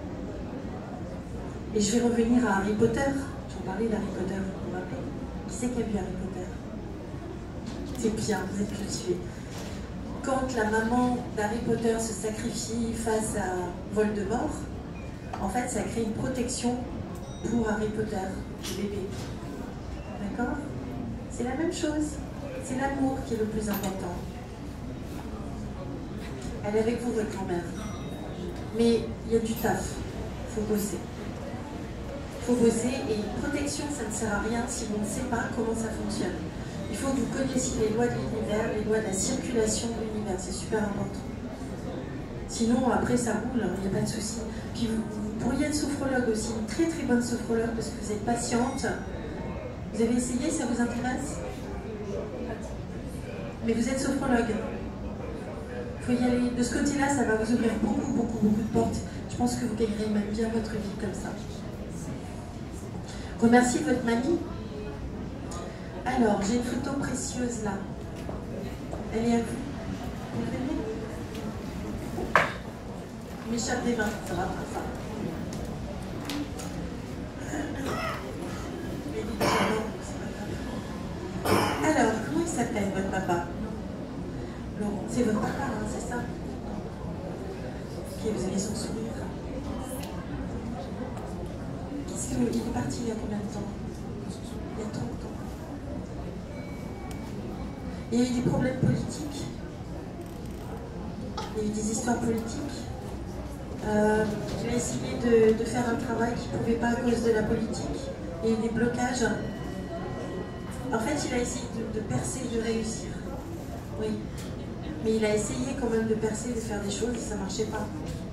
Et je vais revenir à Harry Potter. J'en parlais d'Harry Potter, vous vous rappelez? Qui c'est qui a vu Harry Potter? C'est bien, vous êtes cultivés. Quand la maman d'Harry Potter se sacrifie face à Voldemort, en fait, ça crée une protection pour Harry Potter, le bébé. D'accord? C'est la même chose. C'est l'amour qui est le plus important. Elle est avec vous, votre grand-mère. Mais il y a du taf. Il faut bosser. Il faut bosser et une protection, ça ne sert à rien si on ne sait pas comment ça fonctionne. Il faut que vous connaissiez les lois de l'univers, les lois de la circulation de l'univers. C'est super important. Sinon, après, ça roule, il n'y a pas de souci. Puis vous, vous pourriez être sophrologue aussi, une très très bonne sophrologue parce que vous êtes patiente. Vous avez essayé, ça vous intéresse? Mais vous êtes sophrologue. Il faut y aller. De ce côté-là, ça va vous ouvrir beaucoup, beaucoup, beaucoup de portes. Je pense que vous gagnerez même bien votre vie comme ça. Remerciez votre mamie. Alors, j'ai une photo précieuse là. Elle est à vous. Vous l'avez? M'échappe des mains, ça va pas ça. Alors, comment il s'appelle votre papa? Laurent, c'est votre papa, hein, c'est ça? Ok, vous avez son sourire. Qu'est-ce que... Il est parti il y a combien de temps? Il y a trente ans. Il y a eu des problèmes politiques. Il y a eu des histoires politiques. Euh, il a essayé de, de faire un travail qu'il ne pouvait pas à cause de la politique. Il y a eu des blocages. En fait, il a essayé de, de percer, de réussir. Oui. Mais il a essayé quand même de percer, de faire des choses et ça ne marchait pas.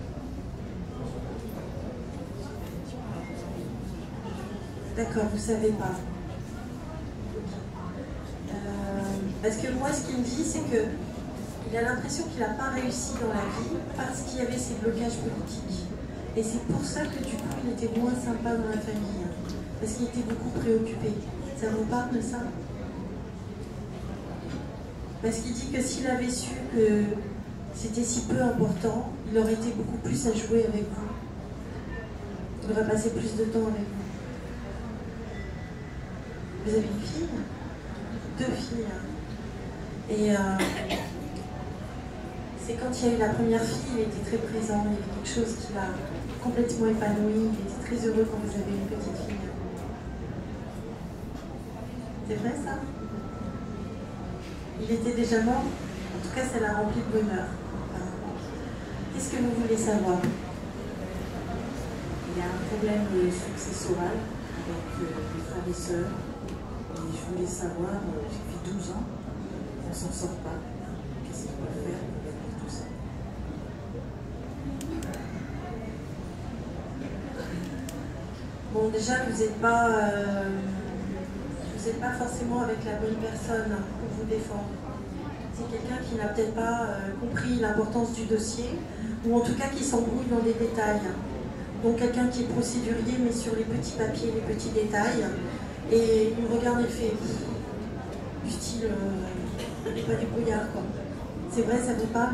D'accord, vous ne savez pas. Euh, parce que moi, ce qu'il me dit, c'est que il a l'impression qu'il n'a pas réussi dans la vie parce qu'il y avait ces blocages politiques. Et c'est pour ça que du coup, il était moins sympa dans la famille. Parce qu'il était beaucoup préoccupé. Ça vous parle de ça? Parce qu'il dit que s'il avait su que c'était si peu important, il aurait été beaucoup plus à jouer avec vous. Il aurait passé plus de temps avec vous. Vous avez une fille? Deux filles. Et euh, c'est quand il y a eu la première fille, il était très présent, il y avait quelque chose qui l'a complètement épanoui, il était très heureux quand vous avez une petite fille. C'est vrai ça? Il était déjà mort? En tout cas, ça l'a rempli de bonheur. Qu'est-ce que vous voulez savoir? Il y a un problème successoral avec euh, les frères et sœurs. Et je voulais savoir, euh, depuis douze ans, on ne s'en sort pas. Qu'est-ce qu'il peut faire avec tout ça? Bon, déjà, vous n'êtes pas, euh, vous n'êtes pas forcément avec la bonne personne pour vous défendre. C'est quelqu'un qui n'a peut-être pas euh, compris l'importance du dossier, ou en tout cas qui s'embrouille dans des détails. Donc quelqu'un qui est procédurier, mais sur les petits papiers, les petits détails, et il me regarde et fait du style, euh, pas du brouillard quoi. C'est vrai, ça vous parle?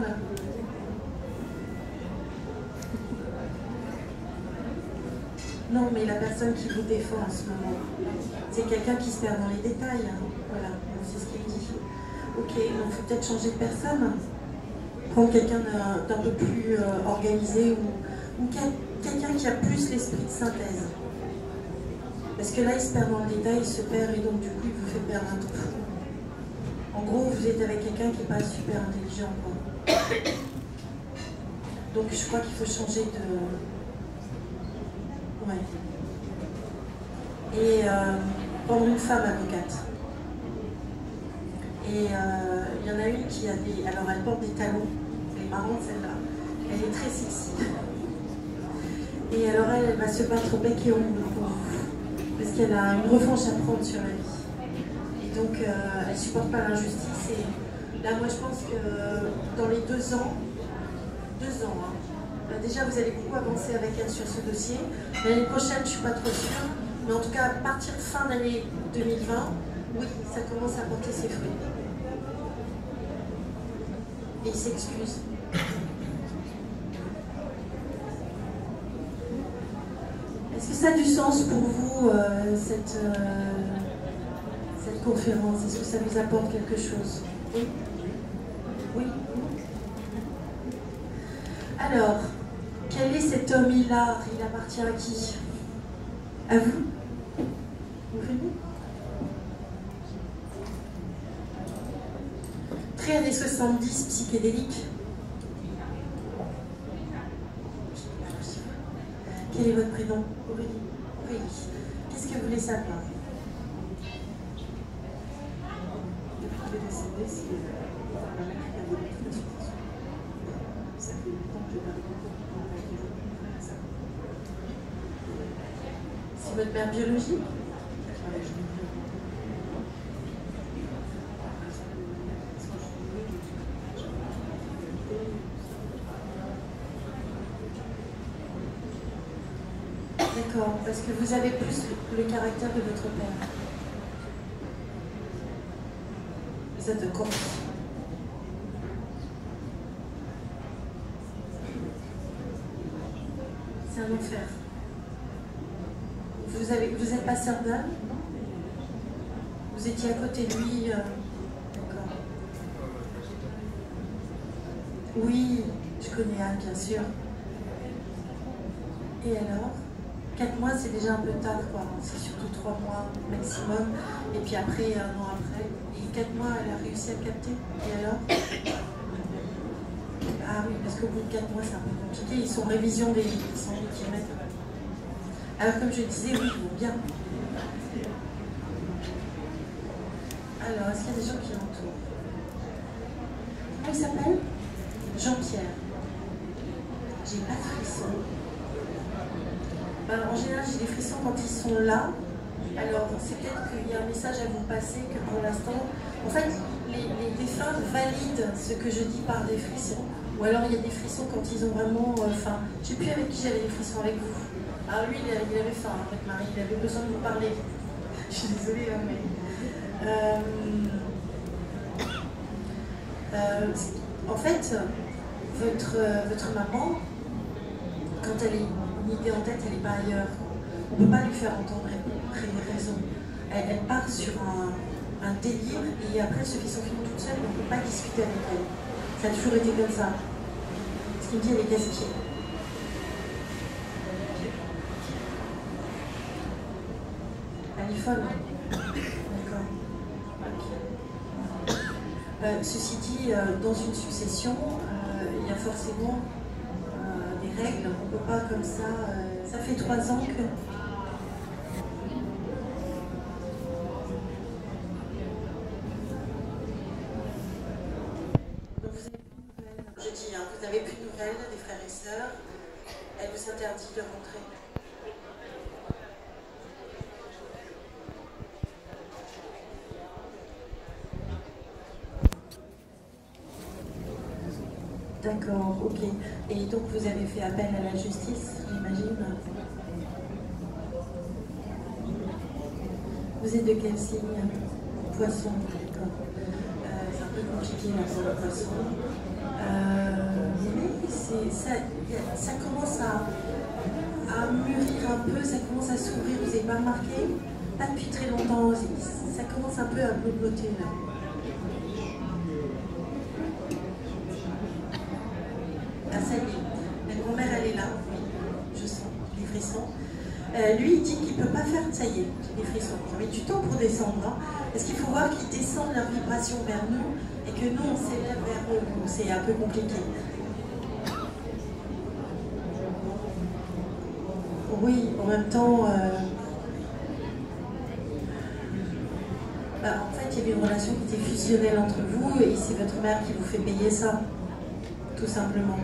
Non, mais la personne qui vous défend en ce moment, c'est quelqu'un qui se perd dans les détails. Hein. Voilà, c'est ce qu'il me dit. Ok, donc il faut peut-être changer de personne. Prendre quelqu'un d'un peu plus euh, organisé ou, ou quelqu'un qui a plus l'esprit de synthèse. Parce que là, il se perd dans le détail, il se perd et donc du coup, il vous fait perdre un truc. En gros, vous êtes avec quelqu'un qui n'est pas super intelligent. Quoi. Donc je crois qu'il faut changer de... Ouais. Et euh, prendre une femme avocate. Et euh, il y en a une qui a des... Alors elle porte des talons. Elle est marrante celle-là. Elle est très sexy. Et alors elle, elle va se battre au bec et ongles pour vous. Parce qu'elle a une revanche à prendre sur la vie. Et donc euh, elle ne supporte pas l'injustice. Et là moi je pense que dans les deux ans, deux ans, hein, là, déjà vous allez beaucoup avancer avec elle sur ce dossier. L'année prochaine je ne suis pas trop sûre. Mais en tout cas à partir de fin d'année deux mille vingt, oui, ça commence à porter ses fruits. Et il s'excuse. Est-ce que ça a du sens pour vous, euh, cette, euh, cette conférence? Est-ce que ça vous apporte quelque chose? Oui. Oui. Alors, quel est cet homme hilar? Il appartient à qui? À vous? Vous venez? Très années soixante-dix, psychédélique. Quel est votre prénom? Aurélie. Aurélie. Qu'est-ce que vous voulez savoir? Depuis qu'il est décédé, c'est ma mère qui a donné toute la situation. Ça fait longtemps que je n'ai pas vu ça. C'est votre mère biologique? D'accord, parce que vous avez plus le, le caractère de votre père. Vous êtes de Corse. C'est un enfer. Vous avez, vous êtes pas sœur d'âme? Vous étiez à côté de lui. Euh... D'accord. Oui, je connais Anne, bien sûr. Et alors? Quatre mois, c'est déjà un peu tard, quoi. C'est surtout trois mois maximum. Et puis après, un an après. Et quatre mois, elle a réussi à le capter. Et alors? Ah oui, parce qu'au bout de quatre mois, c'est un peu compliqué. Ils sont en révision des cent kilomètres. Alors, comme je disais, oui, ils vont bien. Alors, est-ce qu'il y a des gens qui l'entourent? Comment il s'appelle? Jean-Pierre. J'ai pas de frissons. Ben, en général, j'ai des frissons quand ils sont là. Alors, c'est peut-être qu'il y a un message à vous passer que pour l'instant... En fait, les, les défunts valident ce que je dis par des frissons. Ou alors, il y a des frissons quand ils ont vraiment euh, faim. Je ne sais plus avec qui j'avais des frissons, avec vous. Ah, lui, il avait faim, avec Marie. Il avait besoin de vous parler. Je suis désolée, hein, mais... Euh... Euh, en fait, votre, votre maman, quand elle est une idée en tête, elle n'est pas ailleurs. On ne peut pas lui faire entendre raison. Elle, elle part sur un, un délire et après elle se fait son film toute seule, on ne peut pas discuter avec elle. Ça a toujours été comme ça. Ce qui me dit, elle est casse-pied. Elle est folle. D'accord. Okay. Euh, ceci dit, euh, dans une succession, euh, il y a forcément euh, des règles. On ne peut pas comme ça. Euh, ça fait trois ans que... Je dis, hein, vous n'avez plus de nouvelles des frères et sœurs. Elle vous interdit de rentrer. D'accord, ok. Et donc vous avez fait appel à la justice, j'imagine. Vous êtes de quel signe? Poisson, d'accord. Euh, c'est un peu compliqué là pour le poisson. Euh, mais ça, ça commence à, à mûrir un peu, ça commence à s'ouvrir, vous n'avez pas remarqué? Pas depuis très longtemps, ça commence un peu à blotter là. Ah ça y est, la grand-mère elle est là, oui, je sens les frissons. Euh, lui il dit qu'il ne peut pas faire, ça y est, j'ai des frissons, ça met du temps pour descendre, hein, parce qu'il faut voir qu'ils descendent leur vibration vers nous, et que nous on s'élève vers eux, c'est un peu compliqué. Oui, en même temps, euh... bah, en fait il y avait une relation qui était fusionnelle entre vous, et c'est votre mère qui vous fait payer ça, tout simplement.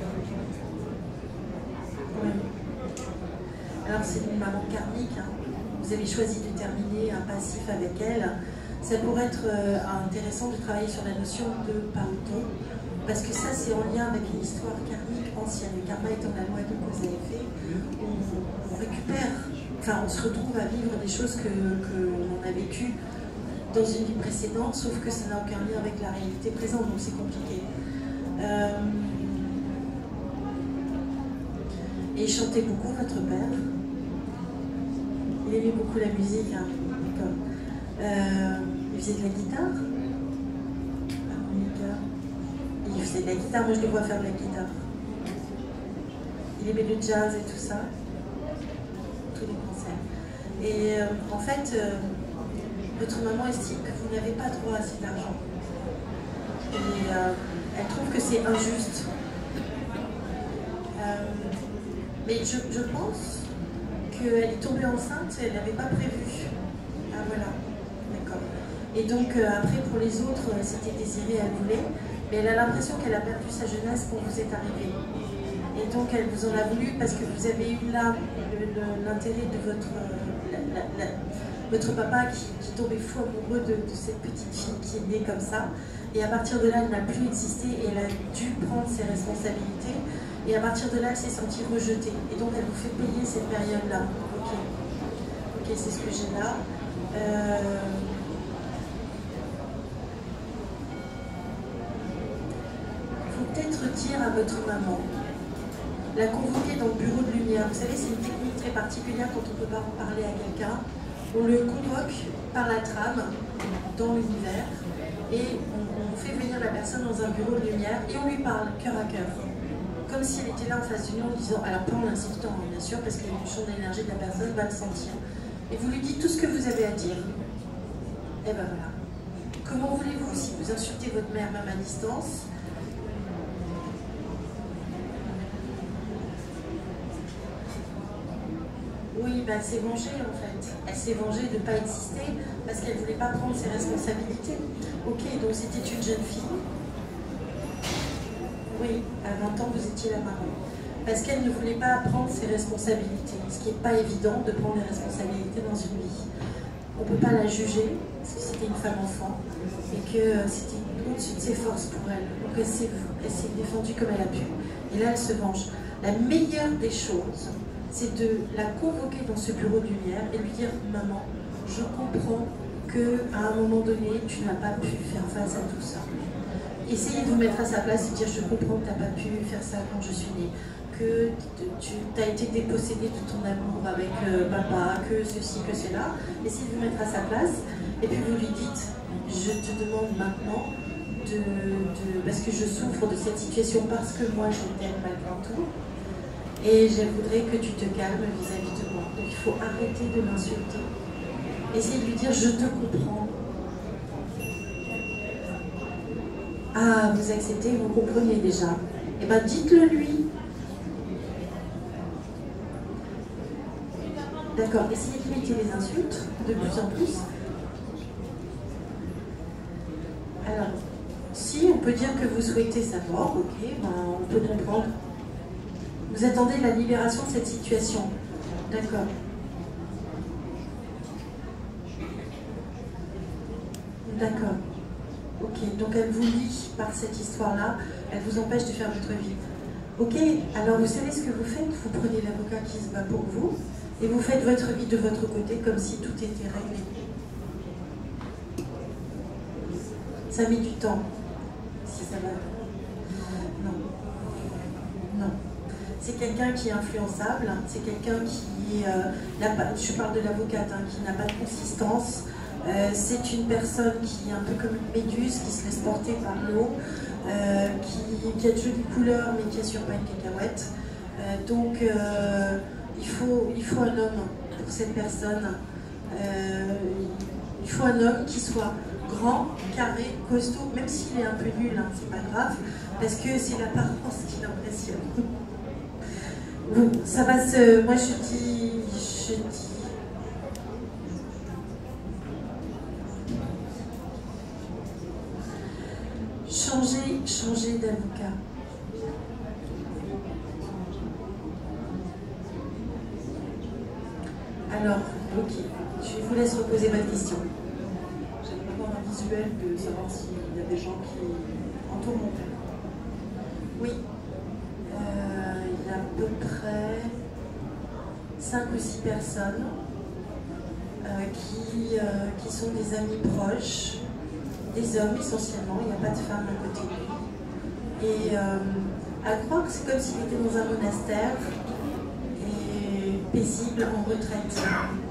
Oui. Alors c'est une maman karmique, hein. Vous avez choisi de terminer un passif avec elle. Ça pourrait être euh, intéressant de travailler sur la notion de pardon, parce que ça c'est en lien avec une histoire karmique ancienne. Le karma étant la loi de cause à effet, on, on récupère, enfin on se retrouve à vivre des choses que, que l'on a vécues dans une vie précédente, sauf que ça n'a aucun lien avec la réalité présente, donc c'est compliqué. Euh... Et il chantait beaucoup, votre père. Il aimait beaucoup la musique, hein. D'accord. Euh, il faisait de la guitare. Il faisait de la guitare, moi je le vois faire de la guitare. Il aimait le jazz et tout ça. Tous les concerts. Et euh, en fait, euh, votre maman estime que vous n'avez pas droit à cet argent. Et euh, elle trouve que c'est injuste. Euh, mais je, je pense qu'elle est tombée enceinte, elle n'avait pas prévu. Ah voilà, d'accord. Et donc euh, après pour les autres, c'était désiré, elle voulait, mais elle a l'impression qu'elle a perdu sa jeunesse quand vous êtes arrivé. Et donc elle vous en a voulu parce que vous avez eu là l'intérêt de votre, la, la, la, votre papa qui, qui tombait fou amoureux de, de cette petite fille qui est née comme ça. Et à partir de là, elle n'a plus existé et elle a dû prendre ses responsabilités. Et à partir de là, elle s'est sentie rejetée. Et donc, elle vous fait payer cette période-là. Ok. Ok, c'est ce que j'ai là. Euh... Il faut peut-être dire à votre maman, la convoquer dans le bureau de lumière. Vous savez, c'est une technique très particulière quand on ne peut pas en parler à quelqu'un. On le convoque par la trame dans l'univers et on, on fait venir la personne dans un bureau de lumière et on lui parle cœur à cœur. Comme si elle était là en face de nous en disant, alors pas en l'insultant bien sûr, parce que le champ d'énergie de la personne va le sentir. Et vous lui dites tout ce que vous avez à dire. Et ben voilà. Comment voulez-vous, si vous insultez votre mère même à distance, oui, ben elle s'est vengée en fait. Elle s'est vengée de ne pas exister parce qu'elle ne voulait pas prendre ses responsabilités. Ok, donc c'était une jeune fille. Oui, à vingt ans, vous étiez la maman. Parce qu'elle ne voulait pas prendre ses responsabilités, ce qui n'est pas évident de prendre des responsabilités dans une vie. On ne peut pas la juger, parce que c'était une femme-enfant, et que c'était au-dessus de ses forces pour elle. Donc elle s'est défendue comme elle a pu. Et là, elle se venge. La meilleure des choses, c'est de la convoquer dans ce bureau de lumière et lui dire « Maman, je comprends qu'à un moment donné, tu n'as pas pu faire face à tout ça. » Essayez de vous mettre à sa place et dire « Je comprends que tu n'as pas pu faire ça quand je suis née. » Que tu as été dépossédé de ton amour avec euh, papa, que ceci, que cela. Essayez de vous mettre à sa place et puis vous lui dites je te demande maintenant de, de parce que je souffre de cette situation parce que moi je t'aime malgré tout et je voudrais que tu te calmes vis-à-vis de moi. Donc il faut arrêter de l'insulter. Essayez de lui dire je te comprends. Ah, vous acceptez, vous comprenez déjà. Eh bien dites-le lui. D'accord, essayez de limiter les insultes de plus en plus. Alors, si on peut dire que vous souhaitez sa mort, ok, ben, on peut comprendre. Vous attendez la libération de cette situation. D'accord. D'accord. Ok, donc elle vous lie par cette histoire-là, elle vous empêche de faire votre vie. Ok, alors vous savez ce que vous faites? Vous prenez l'avocat qui se bat pour vous, et vous faites votre vie de votre côté comme si tout était réglé. Ça met du temps, si ça va. Non. Non. C'est quelqu'un qui est influençable, c'est quelqu'un qui... Euh, pas, je parle de l'avocate, hein, qui n'a pas de consistance. Euh, c'est une personne qui est un peu comme une méduse, qui se laisse porter par l'eau, euh, qui, qui a de jolies couleurs, mais qui assure pas une cacahuète. Euh, donc... Euh, Il faut, il faut un homme pour cette personne. Euh, il faut un homme qui soit grand, carré, costaud, même s'il est un peu nul, hein, c'est pas grave, parce que c'est l'apparence qui l'impressionne. Bon, ça va se... Moi je dis... Je dis... Changer, changer d'avocat. Alors, ok, je vous laisse reposer votre question. J'aimerais avoir un visuel de savoir s'il y a des gens qui entourent mon père. Oui, euh, il y a à peu près cinq ou six personnes euh, qui, euh, qui sont des amis proches, des hommes essentiellement, il n'y a pas de femmes à côté de lui. Et euh, à croire que c'est comme s'il était dans un monastère, paisible, en retraite.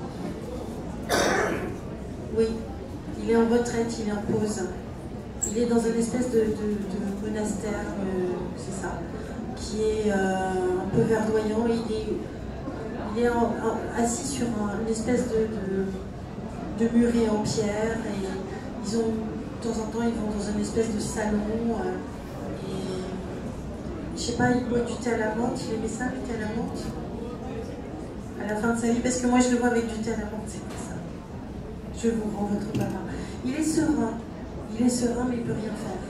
Oui, il est en retraite, il est en pause. Il est dans une espèce de, de, de monastère, euh, c'est ça, qui est euh, un peu verdoyant. Il est, il est en, en, assis sur un, une espèce de, de, de muret en pierre et ils ont, de temps en temps, ils vont dans une espèce de salon euh, et je sais pas, il boit du thé à la menthe. Il aimait ça, le thé à la menthe à la fin de sa vie, parce que moi je le vois avec du thé à la menthe, c'est pour ça. Je vous rends votre papa. Il est serein, il est serein, mais il ne peut rien faire.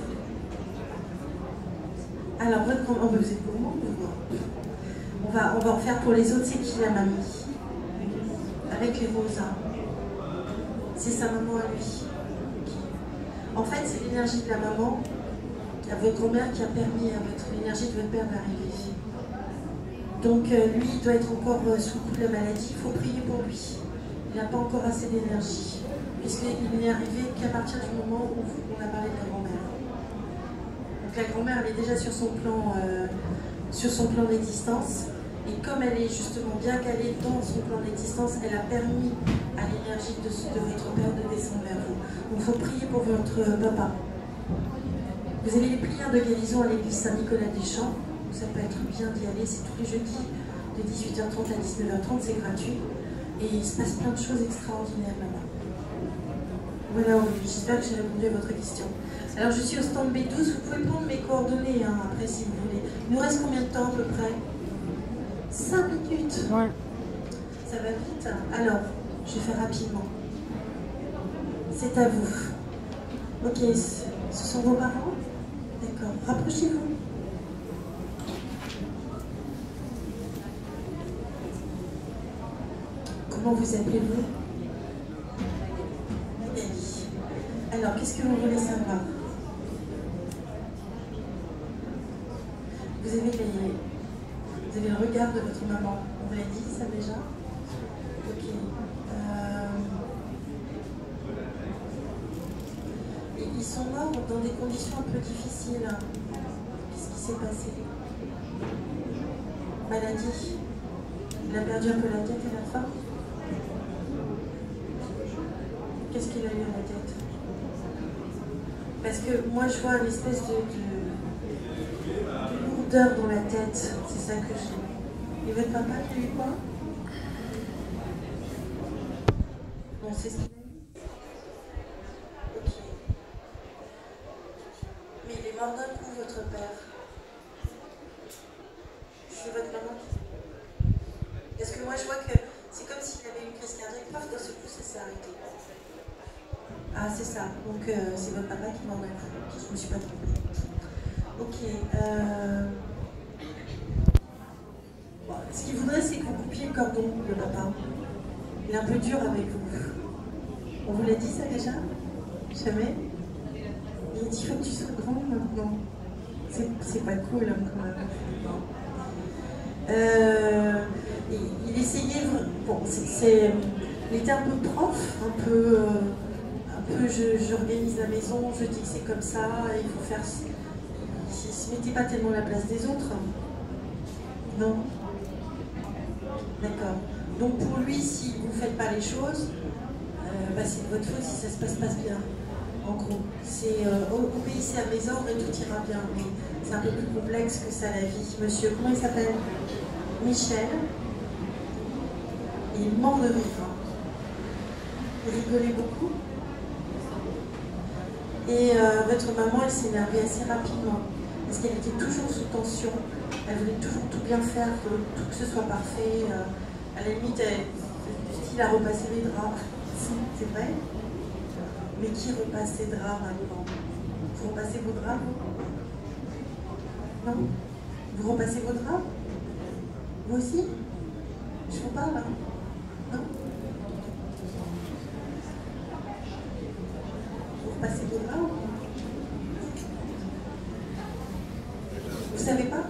Alors, votre grand... oh, vous êtes gourmand, on va, on va en faire pour les autres. C'est qui la mamie? Avec les roses. C'est sa maman à lui. En fait, c'est l'énergie de la maman, à votre grand-mère, qui a permis à votre l'énergie de votre père d'arriver. Donc euh, lui, il doit être encore euh, sous le coup de la maladie, il faut prier pour lui. Il n'a pas encore assez d'énergie, puisqu'il n'est arrivé qu'à partir du moment où on a parlé de la grand-mère. Donc la grand-mère, elle est déjà sur son plan, euh, sur son plan d'existence, et comme elle est justement bien calée dans son plan d'existence, elle a permis à l'énergie de, de votre père de descendre vers vous. Donc il faut prier pour votre papa. Vous avez les prières de guérison à l'église Saint-Nicolas-des-Champs. Ça peut être bien d'y aller, c'est tous les jeudis de dix-huit heures trente à dix-neuf heures trente, c'est gratuit. Et il se passe plein de choses extraordinaires là-bas. Voilà, j'espère que j'ai répondu à votre question. Alors je suis au stand B douze, vous pouvez prendre mes coordonnées hein, après si vous voulez. Il nous reste combien de temps à peu près? cinq minutes. Ouais. Ça va vite. Alors, je vais faire rapidement. C'est à vous. Ok, ce sont vos parents? D'accord. Rapprochez-vous. Comment vous appelez-vous? Magali. Alors, qu'est-ce que vous voulez savoir? Vous avez, les... vous avez le regard de votre maman. On vous l'a dit, ça déjà? Ok. Euh... Ils sont morts dans des conditions un peu difficiles. Qu'est-ce qui s'est passé? Maladie. Il a perdu un peu la tête à la fin. Qu'est-ce qu'il a eu à la tête? Parce que moi je vois une espèce de, de, de lourdeur dans la tête. C'est ça que j'ai. Et votre papa, il a eu quoi? Bon, c'est ce qu'il a eu. Ok. Mais il est mort d'un coup, votre père. C'est votre maman qui... Parce que moi je vois que c'est comme s'il avait une crise cardiaque, paf, d'un seul coup ça s'est arrêté. Ah c'est ça, donc euh, c'est votre papa qui m'en a fait. Je ne me suis pas trompée. Ok. Euh... Bon, ce qu'il voudrait c'est que vous coupiez le cordon, le papa. Il est un peu dur avec vous. On vous l'a dit ça déjà? Jamais? Il dit faut que tu sois grand maintenant. C'est pas cool hein, quand même. Euh, il, il essayait, bon, c'est, il était un peu prof, un peu, un peu j'organise la maison, je dis que c'est comme ça, il faut faire. Il ne se mettait pas tellement à la place des autres. Non? D'accord. Donc pour lui, si vous ne faites pas les choses, euh, bah c'est de votre faute si ça se passe pas bien. En gros, c'est euh, obéissez à mes ordres et tout ira bien. Mais c'est un peu plus complexe que ça la vie. Monsieur, comment il s'appelle? Michel. Il est mort de rire. Vous rigolez beaucoup. Et euh, votre maman, elle s'énervait assez rapidement. Parce qu'elle était toujours sous tension. Elle voulait toujours tout bien faire, que tout que ce soit parfait. Euh, à la limite, elle, du style à repasser les draps. C'est vrai? Mais qui repasse ses draps maintenant? Vous repassez vos draps, vous? Non? Vous repassez vos draps? Vous aussi? Je vous parle, hein? Non? Vous repassez vos draps ou pas? Vous savez pas?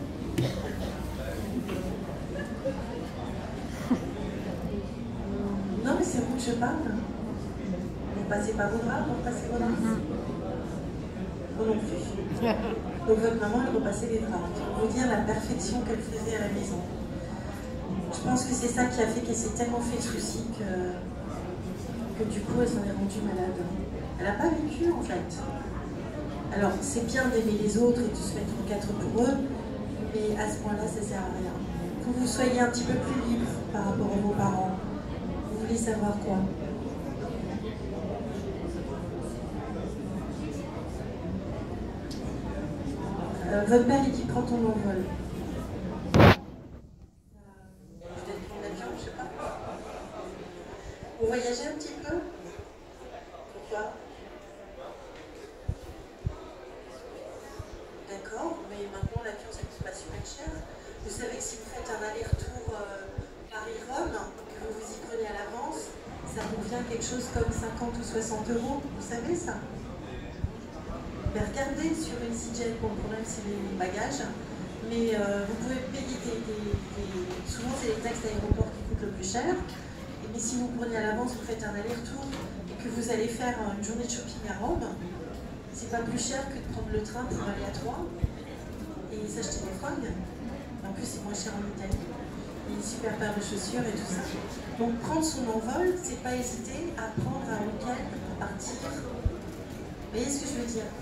Non, mais c'est vous que je parle. Vous passez pas vos draps, vous repassez vos draps? Moi non plus. Donc votre maman, elle repassait les draps. Pour vous dire la perfection qu'elle faisait à la maison. Je pense que c'est ça qui a fait qu'elle s'est tellement fait de soucis que, que du coup elle s'en est rendue malade. Elle n'a pas vécu en fait. Alors c'est bien d'aimer les autres et de se mettre en quatre pour eux, mais à ce point-là ça sert à rien. Faut que vous soyez un petit peu plus libre par rapport à vos parents. Vous voulez savoir quoi? Euh, votre père, il dit prends ton envol. Peut-être prendre l'avion, je sais pas. Vous voyagez un petit peu? Pourquoi? D'accord, mais maintenant l'avion ça coûte pas super cher. Vous savez que si vous faites un aller-retour euh, Paris-Rome, que vous vous y prenez à l'avance, ça vous revient quelque chose comme cinquante ou soixante euros. Vous savez ça? Mais regardez sur une EasyJet, bon, le problème c'est les bagages, mais euh, vous pouvez payer des, des, des... souvent c'est les taxes d'aéroport qui coûtent le plus cher, mais si vous prenez à l'avance, vous faites un aller-retour et que vous allez faire une journée de shopping à Rome, c'est pas plus cher que de prendre le train pour aller à Troyes et s'acheter des fringues. En plus c'est moins cher en Italie, et une super paire de chaussures et tout ça. Donc prendre son envol, c'est pas hésiter à prendre un week-end pour partir. Vous voyez ce que je veux dire?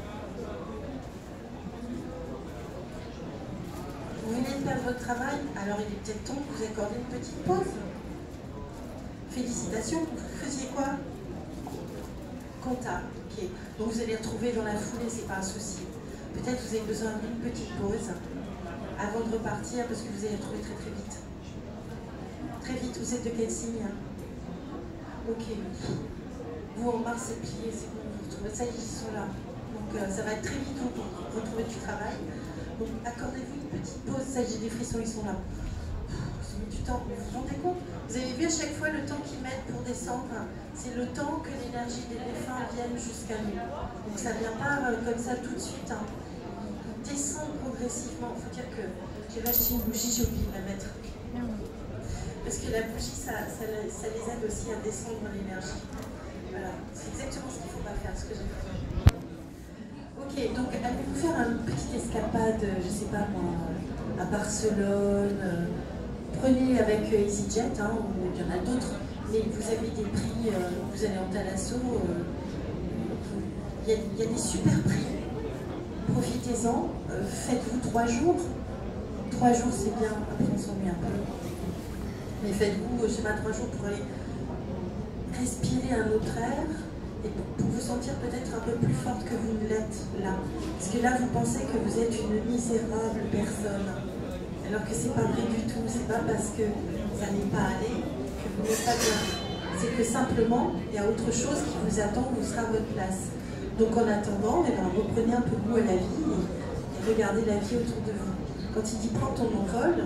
Vous venez de perdre votre travail, alors il est peut-être temps que vous accordez une petite pause. Félicitations, vous faisiez quoi? Comptable, ok. Donc vous allez retrouver dans la foulée, c'est pas un souci. Peut-être vous avez besoin d'une petite pause avant de repartir parce que vous allez retrouver très très vite. Très vite, vous êtes de quel signe? Ok. Vous en mars c'est plié, c'est bon, vous retrouvez ça, ils sont là. Donc euh, ça va être très vite vous pour retrouver du travail. Donc accordez-vous une petite pause, ça j'ai des frissons, ils sont là. Ils ils ont mis du temps. Vous vous rendez compte? Vous avez vu à chaque fois le temps qu'ils mettent pour descendre? C'est le temps que l'énergie des défunts vienne jusqu'à nous. Donc ça ne vient pas euh, comme ça tout de suite. Hein. Ils descendent progressivement. Il faut dire que j'ai acheté une bougie, j'ai oublié de la mettre. Parce que la bougie, ça, ça, ça les aide aussi à descendre l'énergie. Voilà, c'est exactement ce qu'il ne faut pas faire, ce que j'ai fait. Ok, donc allez-vous faire une petite escapade, je ne sais pas moi, à Barcelone. Euh, prenez avec euh, EasyJet, hein, ou il y en a d'autres, mais vous avez des prix, euh, vous allez en Thalasso, il euh, y, y a des super prix. Profitez-en, euh, faites-vous trois jours. Trois jours c'est bien, après on s'ennuie un peu. Mais faites-vous, je ne sais pas, trois jours pour aller respirer un autre air et pour, pour vous sentir peut-être un peu plus forte que vous ne l'êtes là. Parce que là, vous pensez que vous êtes une misérable personne. Alors que c'est pas vrai du tout. C'est pas parce que ça n'est pas allé que vous n'êtes pas bien. C'est que simplement, il y a autre chose qui vous attend, vous serez à votre place. Donc en attendant, eh ben, reprenez un peu goût à la vie et, et regardez la vie autour de vous. Quand il dit prends ton envol,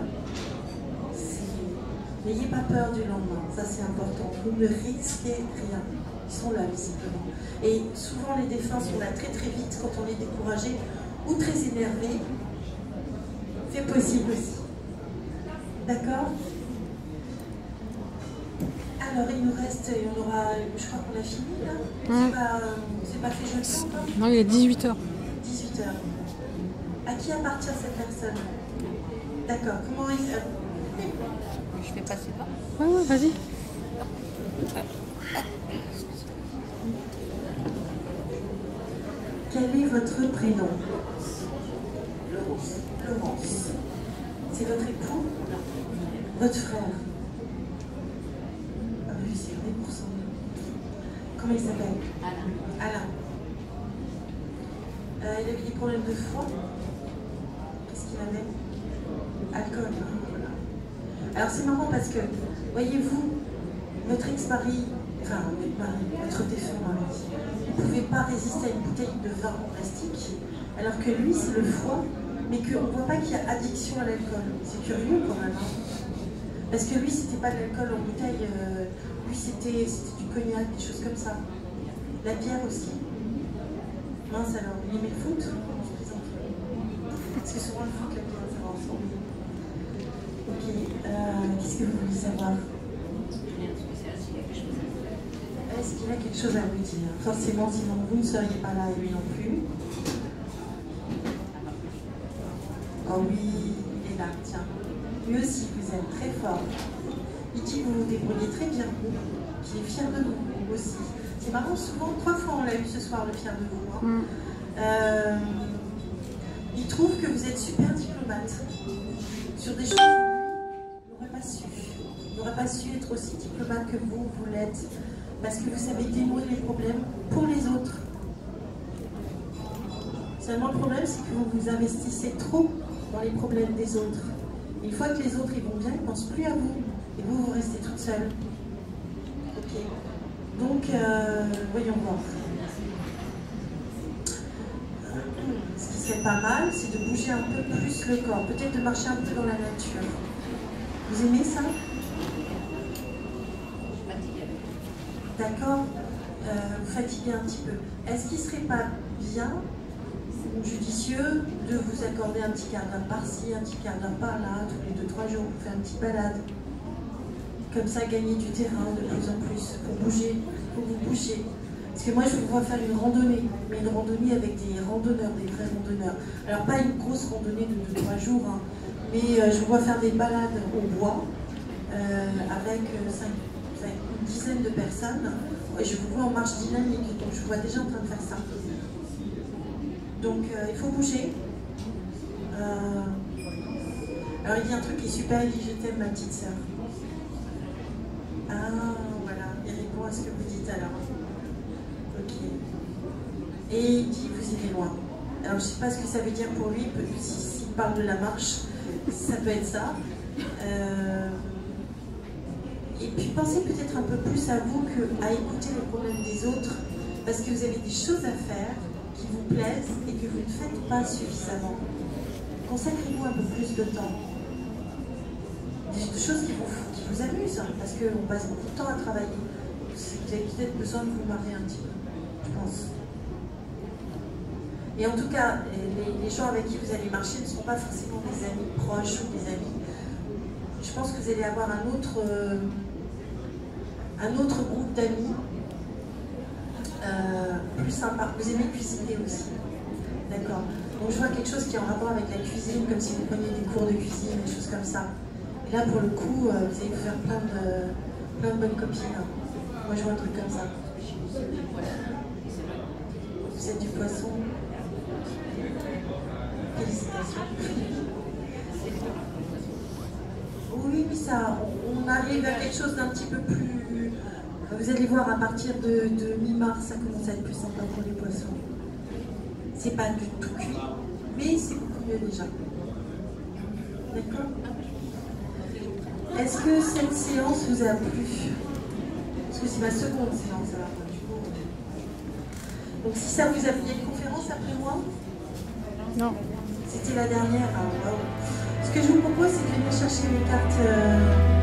n'ayez pas peur du lendemain, ça c'est important. Vous ne risquez rien. Ils sont là visiblement. Et souvent les défunts sont là très très vite quand on est découragé ou très énervé. C'est possible aussi. D'accord? Alors il nous reste, on aura, je crois qu'on a fini là. C'est pas, c'est pas fait jeter encore? Non, il est dix-huit heures. dix-huit heures. À qui appartient cette personne? D'accord. Comment il... Je fais passer là. Ouais, ouais, vas-y. Quel est votre prénom? Laurence. Laurence. C'est votre époux? Votre frère? Ah oui, c'est vrai pour ça. Comment il s'appelle? Alain. Alain. Euh, il avait des problèmes de foie? Qu'est-ce qu'il avait? Alcool. Voilà. Alors c'est marrant parce que, voyez-vous, notre ex-mari, enfin notre mari, notre défunt mari, ne pouvait pas résister à une bouteille de vin en plastique, alors que lui c'est le foie, mais qu'on ne voit pas qu'il y a addiction à l'alcool. C'est curieux quand même. Hein, parce que lui c'était pas de l'alcool en bouteille, euh, lui c'était du cognac, des choses comme ça. La bière aussi. Mince alors, il aimait le foot? Je plaisante. Parce que souvent le foot, la bière, ça va ensemble. Ok, euh, qu'est-ce que vous voulez savoir? Est-ce qu'il a quelque chose à vous dire? Forcément, sinon vous ne seriez pas là et lui non plus. Oh oui, il est là, tiens. Lui aussi vous aime très fort. Il dit que vous vous débrouillez très bien, qu'il est fier de vous, vous aussi. C'est marrant, souvent, trois fois on l'a eu ce soir, le fier de vous. Hein. Mm. Euh, il trouve que vous êtes super diplomate sur des choses qu'il n'aurait pas su. Il n'aurait pas su être aussi diplomate que vous, vous l'êtes. Parce que vous savez dénouer les problèmes pour les autres. Seulement le problème, c'est que vous vous investissez trop dans les problèmes des autres. Et une fois que les autres ils vont bien, ils ne pensent plus à vous. Et vous, vous restez toute seule. Ok. Donc, euh, voyons voir. Ce qui serait pas mal, c'est de bouger un peu plus le corps. Peut-être de marcher un peu dans la nature. Vous aimez ça? D'accord, euh, vous fatiguez un petit peu. Est-ce qu'il ne serait pas bien ou judicieux de vous accorder un petit quart d'heure par-ci, un petit quart d'heure par-là, tous les deux trois jours, pour faire une petite balade? Comme ça, gagner du terrain de plus en plus, pour bouger, pour vous bouger. Parce que moi, je vous vois faire une randonnée, mais une randonnée avec des randonneurs, des vrais randonneurs. Alors, pas une grosse randonnée de deux trois jours, hein, mais euh, je vous vois faire des balades au bois, euh, avec euh, cinq une dizaine de personnes, et je vous vois en marche dynamique, donc je vous vois déjà en train de faire ça. Donc euh, il faut bouger. Euh... Alors il dit un truc qui est super, il dit je t'aime ma petite sœur. Ah voilà, il répond à ce que vous dites alors. Ok. Et il dit vous irez loin. Alors je ne sais pas ce que ça veut dire pour lui, s'il parle de la marche, ça peut être ça. Euh... Et puis pensez peut-être un peu plus à vous qu'à écouter les problèmes des autres, parce que vous avez des choses à faire qui vous plaisent et que vous ne faites pas suffisamment. Consacrez-vous un peu plus de temps. des choses qui vous, qui vous amusent, hein, parce qu'on passe beaucoup de temps à travailler. Vous avez peut-être besoin de vous marrer un petit peu, je pense. Et en tout cas, les, les gens avec qui vous allez marcher ne sont pas forcément des amis proches ou des amis. Je pense que vous allez avoir un autre, euh, un autre groupe d'amis euh, plus sympa. Vous aimez cuisiner aussi. D'accord. Donc je vois quelque chose qui est en rapport avec la cuisine, comme si vous preniez des cours de cuisine, des choses comme ça. Et là, pour le coup, euh, vous allez vous faire plein de, plein de bonnes copines. Moi, je vois un truc comme ça. Vous êtes du poisson. Félicitations. Oui, mais ça, on arrive à quelque chose d'un petit peu plus... Vous allez voir, à partir de, de mi-mars, ça commence à être plus sympa pour les poissons. C'est pas du tout cuit, mais c'est beaucoup mieux déjà. D'accord? Est-ce que cette séance vous a plu? Parce que c'est ma seconde séance, alors du coup. Donc si ça vous a plu, il y a une conférence après moi? Non. C'était la dernière. Alors, wow. Ce que je vous propose, c'est de venir chercher les cartes. Euh